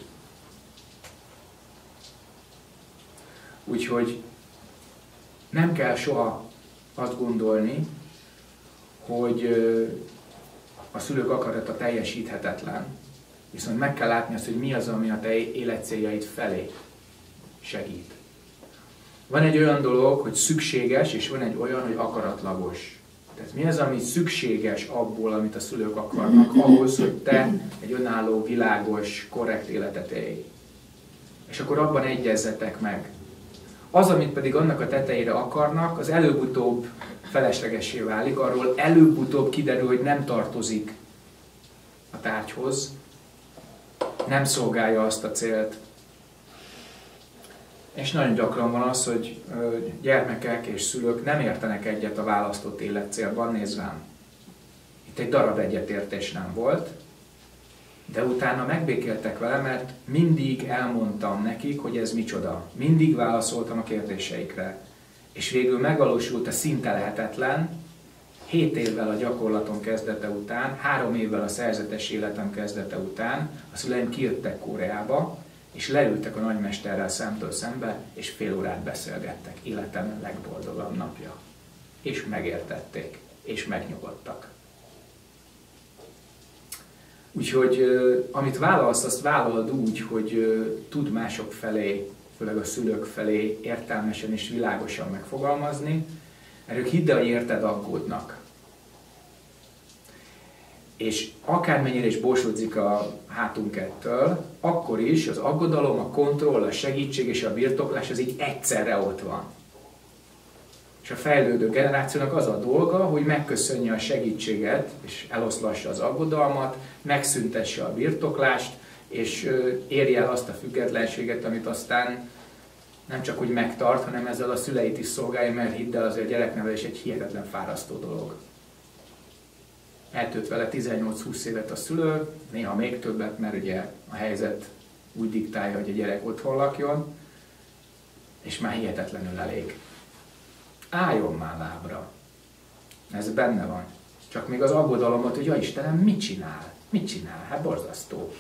Úgyhogy nem kell soha azt gondolni, hogy a szülők akarata teljesíthetetlen, viszont meg kell látni azt, hogy mi az, ami a te életcéljaid felé segít. Van egy olyan dolog, hogy szükséges, és van egy olyan, hogy akaratlagos. Tehát mi az, ami szükséges abból, amit a szülők akarnak, ahhoz, hogy te egy önálló, világos, korrekt életet élj. És akkor abban egyezzetek meg. Az, amit pedig annak a tetejére akarnak, az előbb-utóbb feleslegessé válik, arról előbb-utóbb kiderül, hogy nem tartozik a tárgyhoz, nem szolgálja azt a célt. És nagyon gyakran van az, hogy gyermekek és szülők nem értenek egyet a választott életcélban, nézd rám. Itt egy darab egyetértés nem volt, de utána megbékéltek vele, mert mindig elmondtam nekik, hogy ez micsoda. Mindig válaszoltam a kérdéseikre. És végül megvalósult a szinte lehetetlen, hét évvel a gyakorlatom kezdete után, három évvel a szerzetes életem kezdete után, a szüleim kijöttek Koreába, és leültek a nagymesterrel szemtől szembe, és fél órát beszélgettek. Életem legboldogabb napja. És megértették, és megnyugodtak. Úgyhogy amit vállalsz, azt vállalod úgy, hogy tud mások felé, főleg a szülők felé értelmesen és világosan megfogalmazni, mert ők hidd el, hogy érted, aggódnak. És akármennyire is borsodzik a hátunk ettől, akkor is az aggodalom, a kontroll, a segítség és a birtoklás az így egyszerre ott van. És a fejlődő generációnak az a dolga, hogy megköszönje a segítséget, és eloszlassa az aggodalmat, megszüntesse a birtoklást, és érje el azt a függetlenséget, amit aztán nem csak úgy megtart, hanem ezzel a szüleit is szolgálja, mert hidd el, azért a gyereknevelés egy hihetetlen fárasztó dolog. Eltölt vele tizennyolc-húsz évet a szülő, néha még többet, mert ugye a helyzet úgy diktálja, hogy a gyerek otthon lakjon, és már hihetetlenül elég. Álljon már lábra. Ez benne van. Csak még az aggodalomot, hogy ja Istenem, mit csinál? Mit csinál? Hát borzasztó.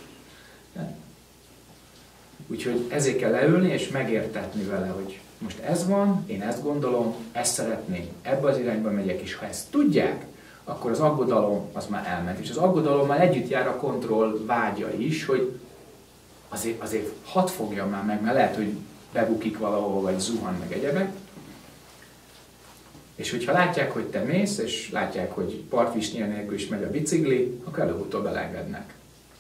Úgyhogy ezért kell leülni és megértetni vele, hogy most ez van, én ezt gondolom, ezt szeretném, ebbe az irányba megyek, és ha ezt tudják, akkor az aggodalom az már elment. És az aggodalommal együtt jár a kontroll vágya is, hogy azért, azért hadd fogjam már meg, mert lehet, hogy bebukik valahol, vagy zuhan meg egyebek. És hogyha látják, hogy te mész, és látják, hogy partvisnyél nélkül is megy a bicikli, akkor előbb-utóbb elengednek.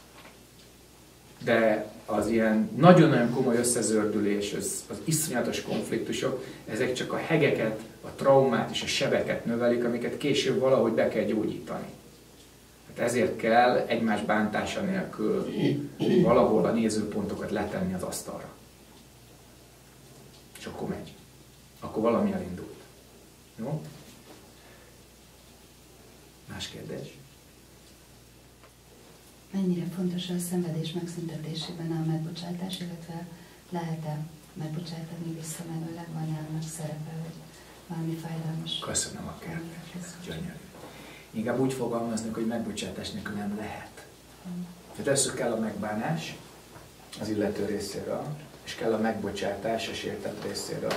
De az ilyen nagyon-nagyon komoly összezördülés, az, az iszonyatos konfliktusok, ezek csak a hegeket, a traumát és a sebeket növelik, amiket később valahogy be kell gyógyítani. Hát ezért kell egymás bántása nélkül valahol a nézőpontokat letenni az asztalra. És akkor megy. Akkor valami elindult. Jó? Más kérdés? Mennyire fontos a szenvedés megszüntetésében a megbocsátás, illetve lehet-e megbocsátani visszamenőleg, van ennek szerepe, hogy valami fájdalmas? Köszönöm a kérdést. Gyönyörű. Inkább úgy fogalmaznak, hogy megbocsátás nélkül nem lehet. Tehát először kell a megbánás az illető részéről, és kell a megbocsátás a sértett részéről.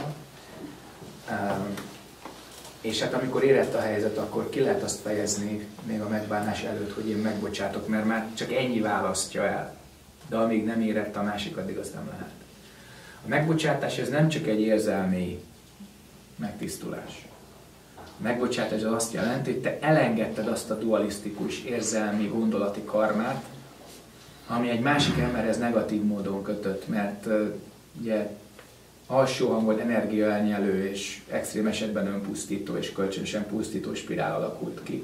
És hát amikor érett a helyzet, akkor ki lehet azt fejezni még a megbánás előtt, hogy én megbocsátok, mert már csak ennyi választja el. De amíg nem érett a másik, addig azt nem lehet. A megbocsátás ez nem csak egy érzelmi megtisztulás. A megbocsátás az azt jelenti, hogy te elengedted azt a dualisztikus érzelmi, gondolati karmát, ami egy másik emberhez negatív módon kötött, mert uh, ugye alsó hangon energiaelnyelő és extrém esetben önpusztító és kölcsönösen pusztító spirál alakult ki.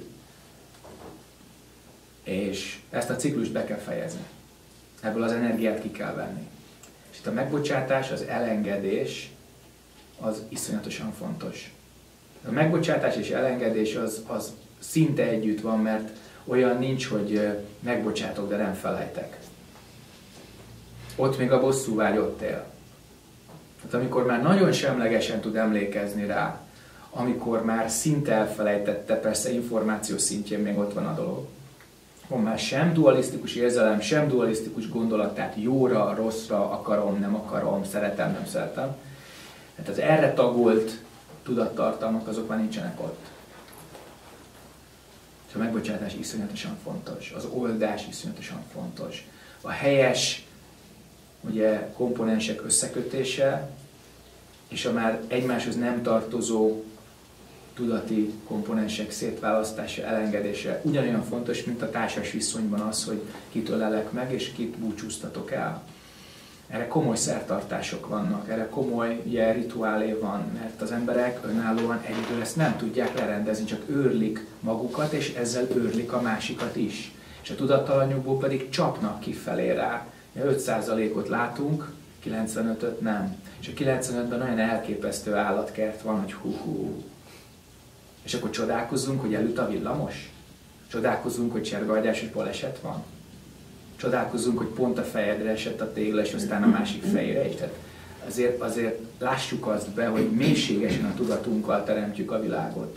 És ezt a ciklust be kell fejezni. Ebből az energiát ki kell venni. És itt a megbocsátás, az elengedés az iszonyatosan fontos. A megbocsátás és elengedés az, az szinte együtt van, mert olyan nincs, hogy megbocsátok, de nem felejtek. Ott még a bosszúvágy ott él. Tehát amikor már nagyon semlegesen tud emlékezni rá, amikor már szinte elfelejtette, persze információ szintjén még ott van a dolog, akkor már sem dualisztikus érzelem, sem dualisztikus gondolat, tehát jóra, rosszra, akarom, nem akarom, szeretem, nem szeretem. Tehát az erre tagolt tudattartalmak azok már nincsenek ott. A megbocsátás iszonyatosan fontos, az oldás iszonyatosan fontos. A helyes ugye, komponensek összekötése, és a már egymáshoz nem tartozó tudati komponensek szétválasztása, elengedése ugyanolyan fontos, mint a társas viszonyban az, hogy kit ölelek meg, és kit búcsúztatok el. Erre komoly szertartások vannak, erre komoly ugye, rituálé van, mert az emberek önállóan egyedül ezt nem tudják lerendezni, csak őrlik magukat, és ezzel őrlik a másikat is. És a tudattalanjukból pedig csapnak kifelé rá. öt százalékot látunk, kilencvenötöt nem. És a kilencvenötben olyan elképesztő állatkert van, hogy hú-hú. És akkor csodálkozzunk, hogy elüt a villamos? Csodálkozzunk, hogy csergahagyásos baleset van? Csodálkozzunk, hogy pont a fejedre esett a tégla, és aztán a másik fejére is. Tehát azért, azért lássuk azt be, hogy mélységesen a tudatunkkal teremtjük a világot.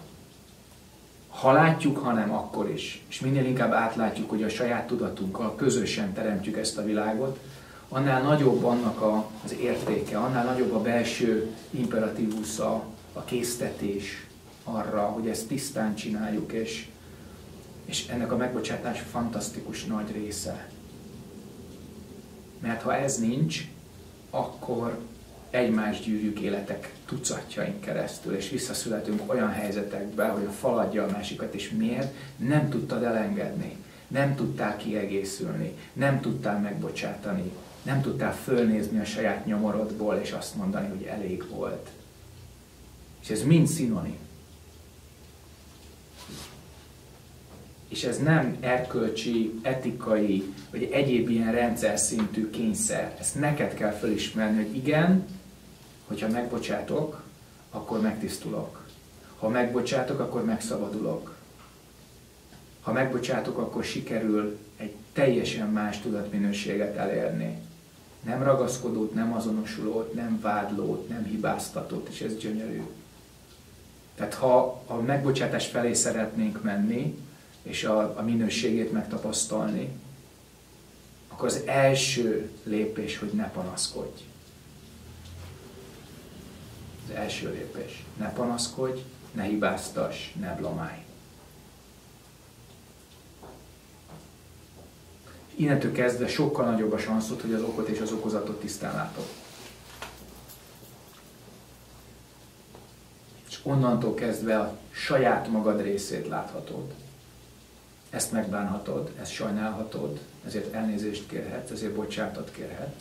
Ha látjuk, ha nem, akkor is. És minél inkább átlátjuk, hogy a saját tudatunkkal közösen teremtjük ezt a világot, annál nagyobb annak a, az értéke, annál nagyobb a belső imperatívus, a, a késztetés arra, hogy ezt tisztán csináljuk, és, és ennek a megbocsátás fantasztikus nagy része. Mert ha ez nincs, akkor egymást gyűrjük életek tucatjain keresztül, és visszaszületünk olyan helyzetekbe, hogy a faladja a másikat, és miért? Nem tudtad elengedni, nem tudtál kiegészülni, nem tudtál megbocsátani, nem tudtál fölnézni a saját nyomorodból, és azt mondani, hogy elég volt. És ez mind szinonim. És ez nem erkölcsi, etikai, vagy egyéb ilyen rendszer szintű kényszer. Ezt neked kell felismerni, hogy igen, hogyha megbocsátok, akkor megtisztulok. Ha megbocsátok, akkor megszabadulok. Ha megbocsátok, akkor sikerül egy teljesen más tudatminőséget elérni. Nem ragaszkodót, nem azonosulót, nem vádlót, nem hibáztatót, és ez gyönyörű. Tehát ha a megbocsátás felé szeretnénk menni, és a, a minőségét megtapasztalni, akkor az első lépés, hogy ne panaszkodj. Az első lépés. Ne panaszkodj, ne hibáztass, ne blamálj. Innentől kezdve sokkal nagyobb a sanszod, hogy az okot és az okozatot tisztán látod. És onnantól kezdve a saját magad részét láthatod. Ezt megbánhatod, ezt sajnálhatod, ezért elnézést kérhetsz, ezért bocsánatot kérhetsz.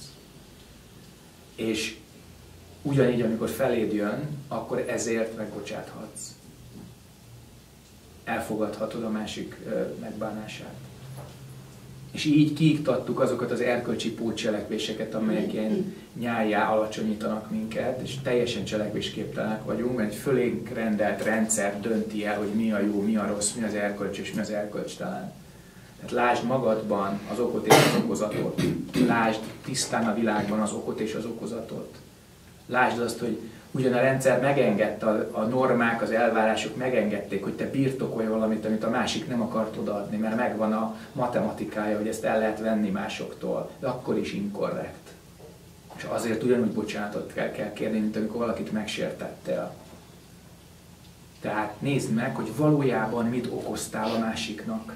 És ugyanígy, amikor feléd jön, akkor ezért megbocsáthatsz. Elfogadhatod a másik megbánását. És így kiiktattuk azokat az erkölcsi pótcselekvéseket, amelyek ilyen nyáljá alacsonyítanak minket, és teljesen cselekvésképtelenek vagyunk, mert egy fölénk rendelt rendszer dönti el, hogy mi a jó, mi a rossz, mi az erkölcs és mi az erkölcstelen. Tehát lásd magadban az okot és az okozatot. Lásd tisztán a világban az okot és az okozatot. Lásd azt, hogy ugyan a rendszer megengedte, a normák, az elvárások megengedték, hogy te birtokolj valamit, amit a másik nem akart odaadni, mert megvan a matematikája, hogy ezt el lehet venni másoktól, de akkor is inkorrekt. És azért ugyanúgy bocsánatot kell, kell kérni, mint amikor valakit megsértettél. Tehát nézd meg, hogy valójában mit okoztál a másiknak.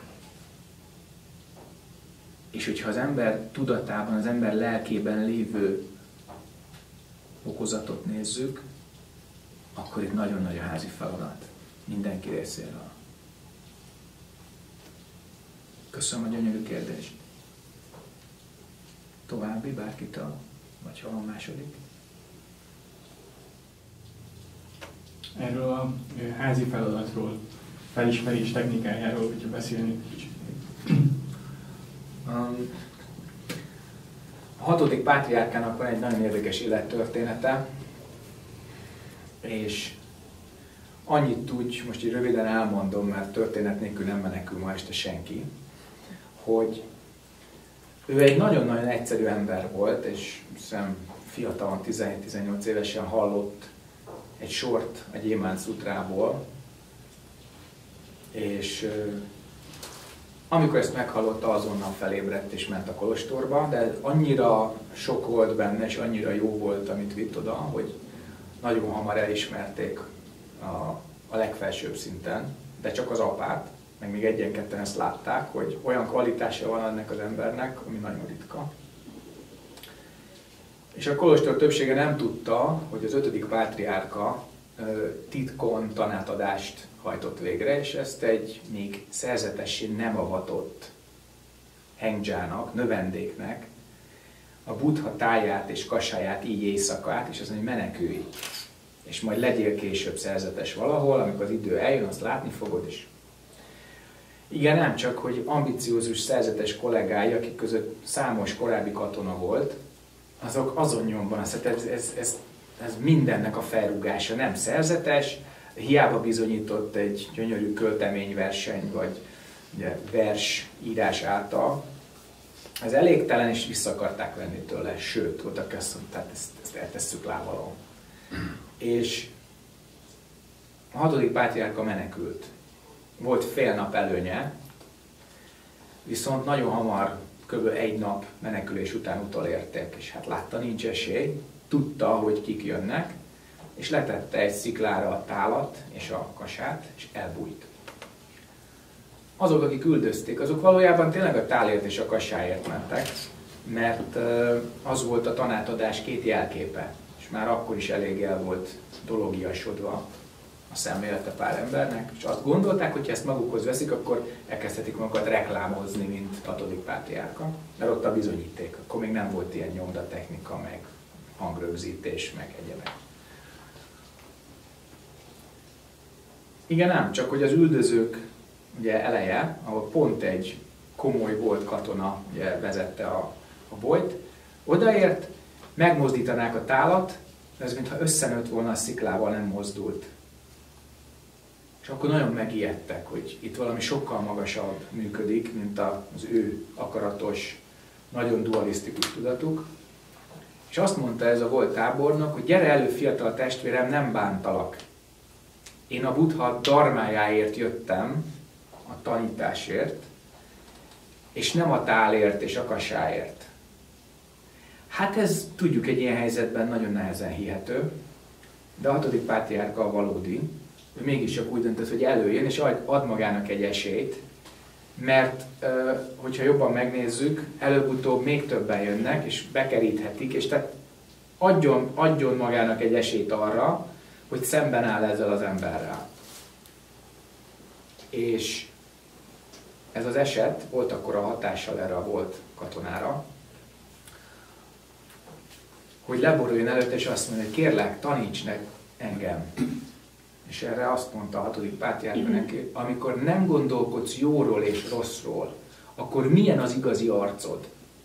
És hogyha az ember tudatában, az ember lelkében lévő okozatot nézzük, akkor itt nagyon nagy a házi feladat mindenki részéről. Köszönöm a gyönyörű kérdést. További bárkitől? Vagy ha van második? Erről a házi feladatról, felismerés technikájáról, hogyha beszélni kicsit. Um, A hatodik pátriárkának van egy nagyon érdekes élettörténete, és annyit tudj, most így röviden elmondom, mert történet nélkül nem menekül ma este senki, hogy ő egy nagyon-nagyon egyszerű ember volt, és hiszem fiatalon, tizenhét-tizennyolc évesen hallott egy sort a Gyémánt Szutrából, és amikor ezt meghallotta, azonnal felébredt és ment a kolostorba, de annyira sok volt benne, és annyira jó volt, amit vitt oda, hogy nagyon hamar elismerték a, a legfelsőbb szinten, de csak az apát, meg még egyen-ketten ezt látták, hogy olyan kvalitása van ennek az embernek, ami nagyon ritka. És a kolostor többsége nem tudta, hogy az ötödik pátriárka titkon tanátadást hajtott végre, és ezt egy még szerzetessé nem avatott hengdzsának, növendéknek a Buddha táját és kasáját így éjszakát, és azt mondja, hogy menekülj, és majd legyél később szerzetes valahol, amikor az idő eljön, azt látni fogod is. Igen, nem csak, hogy ambiciózus szerzetes kollégái, akik között számos korábbi katona volt, azok azon nyomban, ez, ez, ez, ez, ez mindennek a felrúgása, nem szerzetes, hiába bizonyított egy gyönyörű költeményverseny, vagy ugye, versírás által, ez elégtelen, és vissza akarták venni tőle, sőt, oda köszönt, tehát ezt, ezt eltesszük lábalon. És a hatodik pátriárka menekült. Volt fél nap előnye, viszont nagyon hamar, kb. Egy nap menekülés után utolérték, és hát látta, nincs esély, tudta, hogy kik jönnek, és letette egy sziklára a tálat és a kasát, és elbújt. Azok, akik üldözték, azok valójában tényleg a tálért és a kasáért mentek, mert az volt a tanátadás két jelképe, és már akkor is elég el volt dologiasodva a szemlélete pár embernek, és azt gondolták, hogy ha ezt magukhoz veszik, akkor elkezdhetik magukat reklámozni, mint hatodik pátriárka, mert ott a bizonyíték, akkor még nem volt ilyen nyomdatechnika, meg hangrögzítés, meg egyebek. Igen, ám, csak hogy az üldözők ugye eleje, ahol pont egy komoly volt katona ugye, vezette a, a bolyt, odaért, megmozdítanák a tálat, ez mintha összenőtt volna a sziklával, nem mozdult. És akkor nagyon megijedtek, hogy itt valami sokkal magasabb működik, mint az ő akaratos, nagyon dualisztikus tudatuk. És azt mondta ez a volt tábornok, hogy gyere elő, fiatal testvérem, nem bántalak. Én a Buddha dharmájáért jöttem, a tanításért, és nem a tálért és a kasáért. Hát ez, tudjuk, egy ilyen helyzetben nagyon nehezen hihető, de a hatodik pátriárka a valódi, ő mégiscsak úgy döntött, hogy előjön, és ad magának egy esélyt, mert hogyha jobban megnézzük, előbb-utóbb még többen jönnek, és bekeríthetik, és tehát adjon, adjon magának egy esélyt arra, hogy szemben áll ezzel az emberrel. És ez az eset volt akkor a hatással erre a volt katonára, hogy leboruljon előtt, és azt mondja, hogy kérlek, taníts meg engem. És erre azt mondta a hatodik pátriárka neki, amikor nem gondolkodsz jóról és rosszról, akkor milyen az igazi arcod?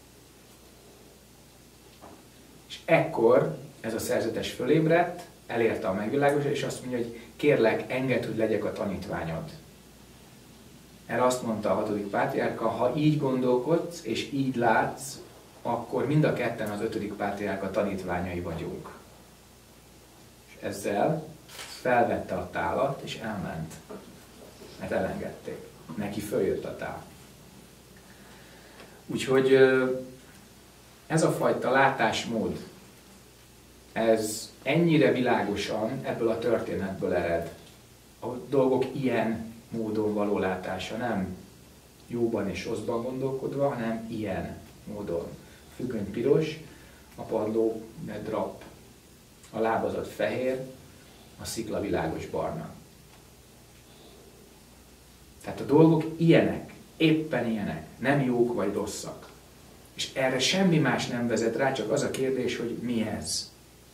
És ekkor ez a szerzetes fölébredt, elérte a megvilágosást, és azt mondja, hogy kérlek, engedd, hogy legyek a tanítványod. Erre azt mondta a hatodik pátriárka, ha így gondolkodsz, és így látsz, akkor mind a ketten az ötödik pátriárka tanítványai vagyunk. És ezzel felvette a tálat, és elment. Mert elengedték. Neki följött a tál. Úgyhogy ez a fajta látásmód, ez ennyire világosan ebből a történetből ered. A dolgok ilyen módon való látása, nem jóban és rosszban gondolkodva, hanem ilyen módon. Függöny piros, a padló drap, a lábazat fehér, a szikla világos barna. Tehát a dolgok ilyenek, éppen ilyenek, nem jók vagy rosszak. És erre semmi más nem vezet rá, csak az a kérdés, hogy mi ez.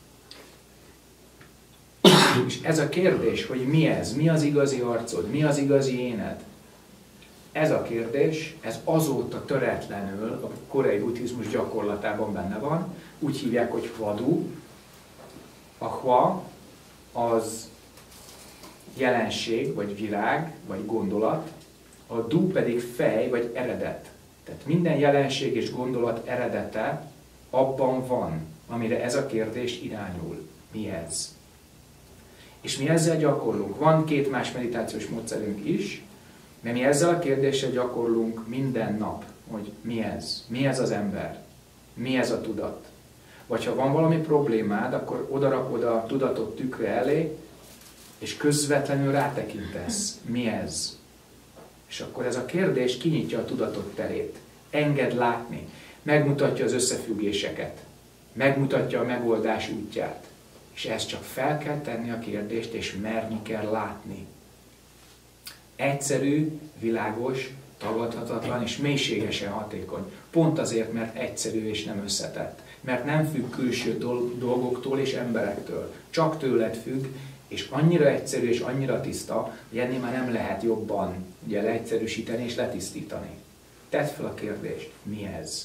És ez a kérdés, hogy mi ez, mi az igazi arcod, mi az igazi éned, ez a kérdés, ez azóta töretlenül a koreai buddhizmus gyakorlatában benne van, úgy hívják, hogy hwadu. A hwa az jelenség, vagy virág, vagy gondolat, a du pedig fej, vagy eredet. Tehát minden jelenség és gondolat eredete abban van, amire ez a kérdés irányul. Mi ez? És mi ezzel gyakorlunk. Van két más meditációs módszerünk is, de mi ezzel a kérdéssel gyakorlunk minden nap, hogy mi ez? Mi ez az ember? Mi ez a tudat? Vagy ha van valami problémád, akkor odarakod a tudatot tükre elé, és közvetlenül rátekintesz. Mi ez? És akkor ez a kérdés kinyitja a tudatot terét. Enged látni. Megmutatja az összefüggéseket. Megmutatja a megoldás útját. És ehhez csak fel kell tenni a kérdést, és merni kell látni. Egyszerű, világos, tagadhatatlan és mélységesen hatékony. Pont azért, mert egyszerű és nem összetett. Mert nem függ külső dolgoktól és emberektől. Csak tőled függ, és annyira egyszerű és annyira tiszta, hogy ennél már nem lehet jobban ugye, leegyszerűsíteni és letisztítani. Tedd fel a kérdést, mi ez?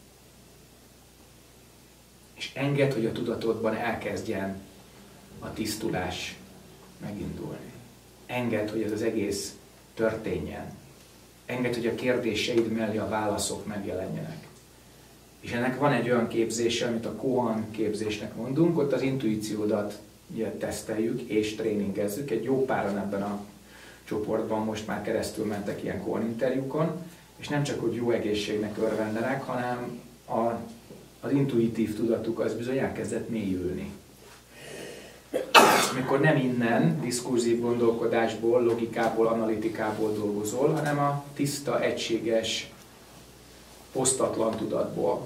És engedd, hogy a tudatodban elkezdjen a tisztulás megindulni. Engedd, hogy ez az egész történjen. Engedd, hogy a kérdéseid mellé a válaszok megjelenjenek. És ennek van egy olyan képzése, amit a Koan képzésnek mondunk, ott az intuíciódat ugye, teszteljük és tréningezzük. Egy jó páran ebben a csoportban most már keresztül mentek ilyen Koan interjúkon, és nem csak, hogy jó egészségnek örvendenek, hanem a, az intuitív tudatuk az bizony elkezdett mélyülni. Amikor nem innen, diskurzív gondolkodásból, logikából, analitikából dolgozol, hanem a tiszta, egységes, osztatlan tudatból.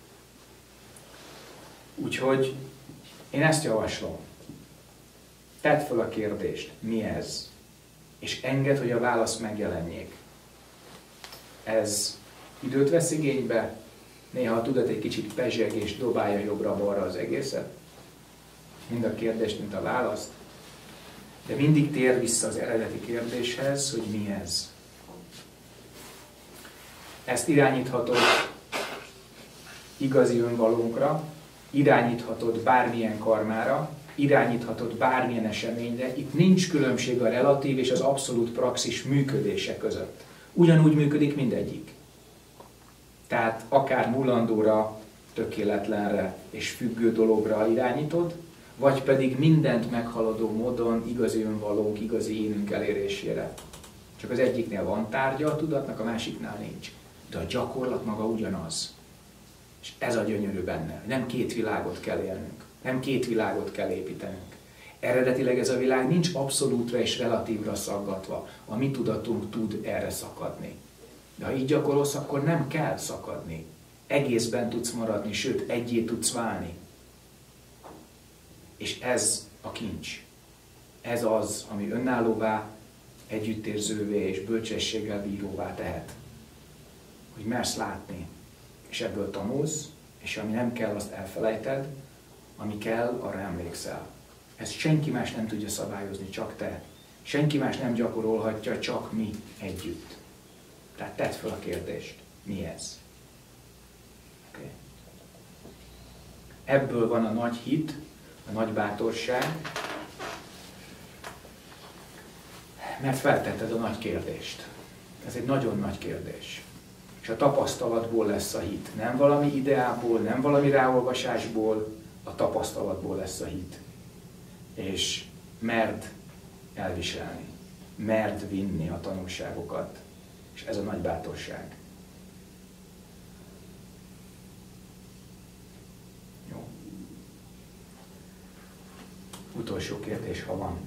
Úgyhogy én ezt javaslom. Tedd fel a kérdést, mi ez? És engedd, hogy a válasz megjelenjék. Ez időt vesz igénybe, néha a tudat egy kicsit pezseg és dobálja jobbra-balra az egészet. Mind a kérdést, mint a választ. De mindig tér vissza az eredeti kérdéshez, hogy mi ez. Ezt irányíthatod igazi önvalónkra, irányíthatod bármilyen karmára, irányíthatod bármilyen eseményre. Itt nincs különbség a relatív és az abszolút praxis működése között. Ugyanúgy működik mindegyik. Tehát akár múlandóra, tökéletlenre és függő dologra irányítod, vagy pedig mindent meghaladó módon igazi önvalónk, igazi énünk elérésére. Csak az egyiknél van tárgya a tudatnak, a másiknál nincs. De a gyakorlat maga ugyanaz. És ez a gyönyörű benne. Nem két világot kell élnünk. Nem két világot kell építenünk. Eredetileg ez a világ nincs abszolútra és relatívra szaggatva. A mi tudatunk tud erre szakadni. De ha így gyakorolsz, akkor nem kell szakadni. Egészben tudsz maradni, sőt, egyé tudsz válni. És ez a kincs. Ez az, ami önállóvá, együttérzővé és bölcsességgel bíróvá tehet. Hogy mersz látni, és ebből tanulsz, és ami nem kell, azt elfelejted, ami kell, arra emlékszel. Ezt senki más nem tudja szabályozni, csak te. Senki más nem gyakorolhatja, csak mi együtt. Tehát tedd fel a kérdést, mi ez? Okay. Ebből van a nagy hit, a nagy bátorság, mert feltetted a nagy kérdést. Ez egy nagyon nagy kérdés. És a tapasztalatból lesz a hit. Nem valami ideából, nem valami ráolvasásból, a tapasztalatból lesz a hit. És merd elviselni, merd vinni a tanulságokat. És ez a nagy bátorság. Jó. Utolsó kérdés, ha van.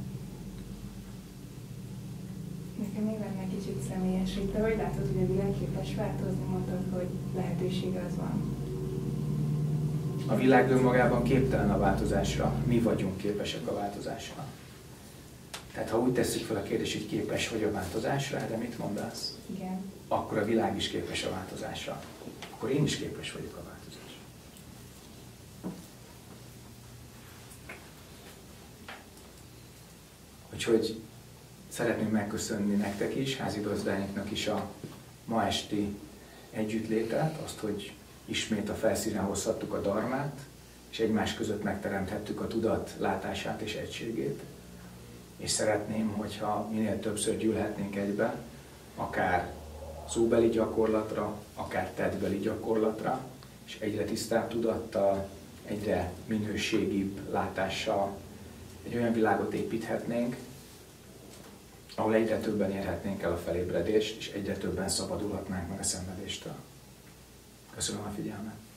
Nekem még lenne kicsit személyes. Te hogy látod, hogy a világ képes változni? Mondtad, hogy lehetősége az van. A világ önmagában képtelen a változásra. Mi vagyunk képesek a változásra. Tehát ha úgy tesszük fel a kérdést, hogy képes vagy a változásra, de mit mondasz? Igen. Akkor a világ is képes a változásra. Akkor én is képes vagyok a változásra. Úgyhogy szeretném megköszönni nektek is, házigazdányoknak is a ma esti együttlétet, azt, hogy ismét a felszínre hozhattuk a dharmát, és egymás között megteremthettük a tudat látását és egységét. És szeretném, hogyha minél többször gyűlhetnénk egybe, akár szóbeli gyakorlatra, akár tettbeli gyakorlatra, és egyre tisztább tudattal, egyre minőségibb látással egy olyan világot építhetnénk, ahol egyre többen érhetnénk el a felébredést, és egyre többen szabadulhatnánk meg a szenvedéstől. Köszönöm a figyelmet!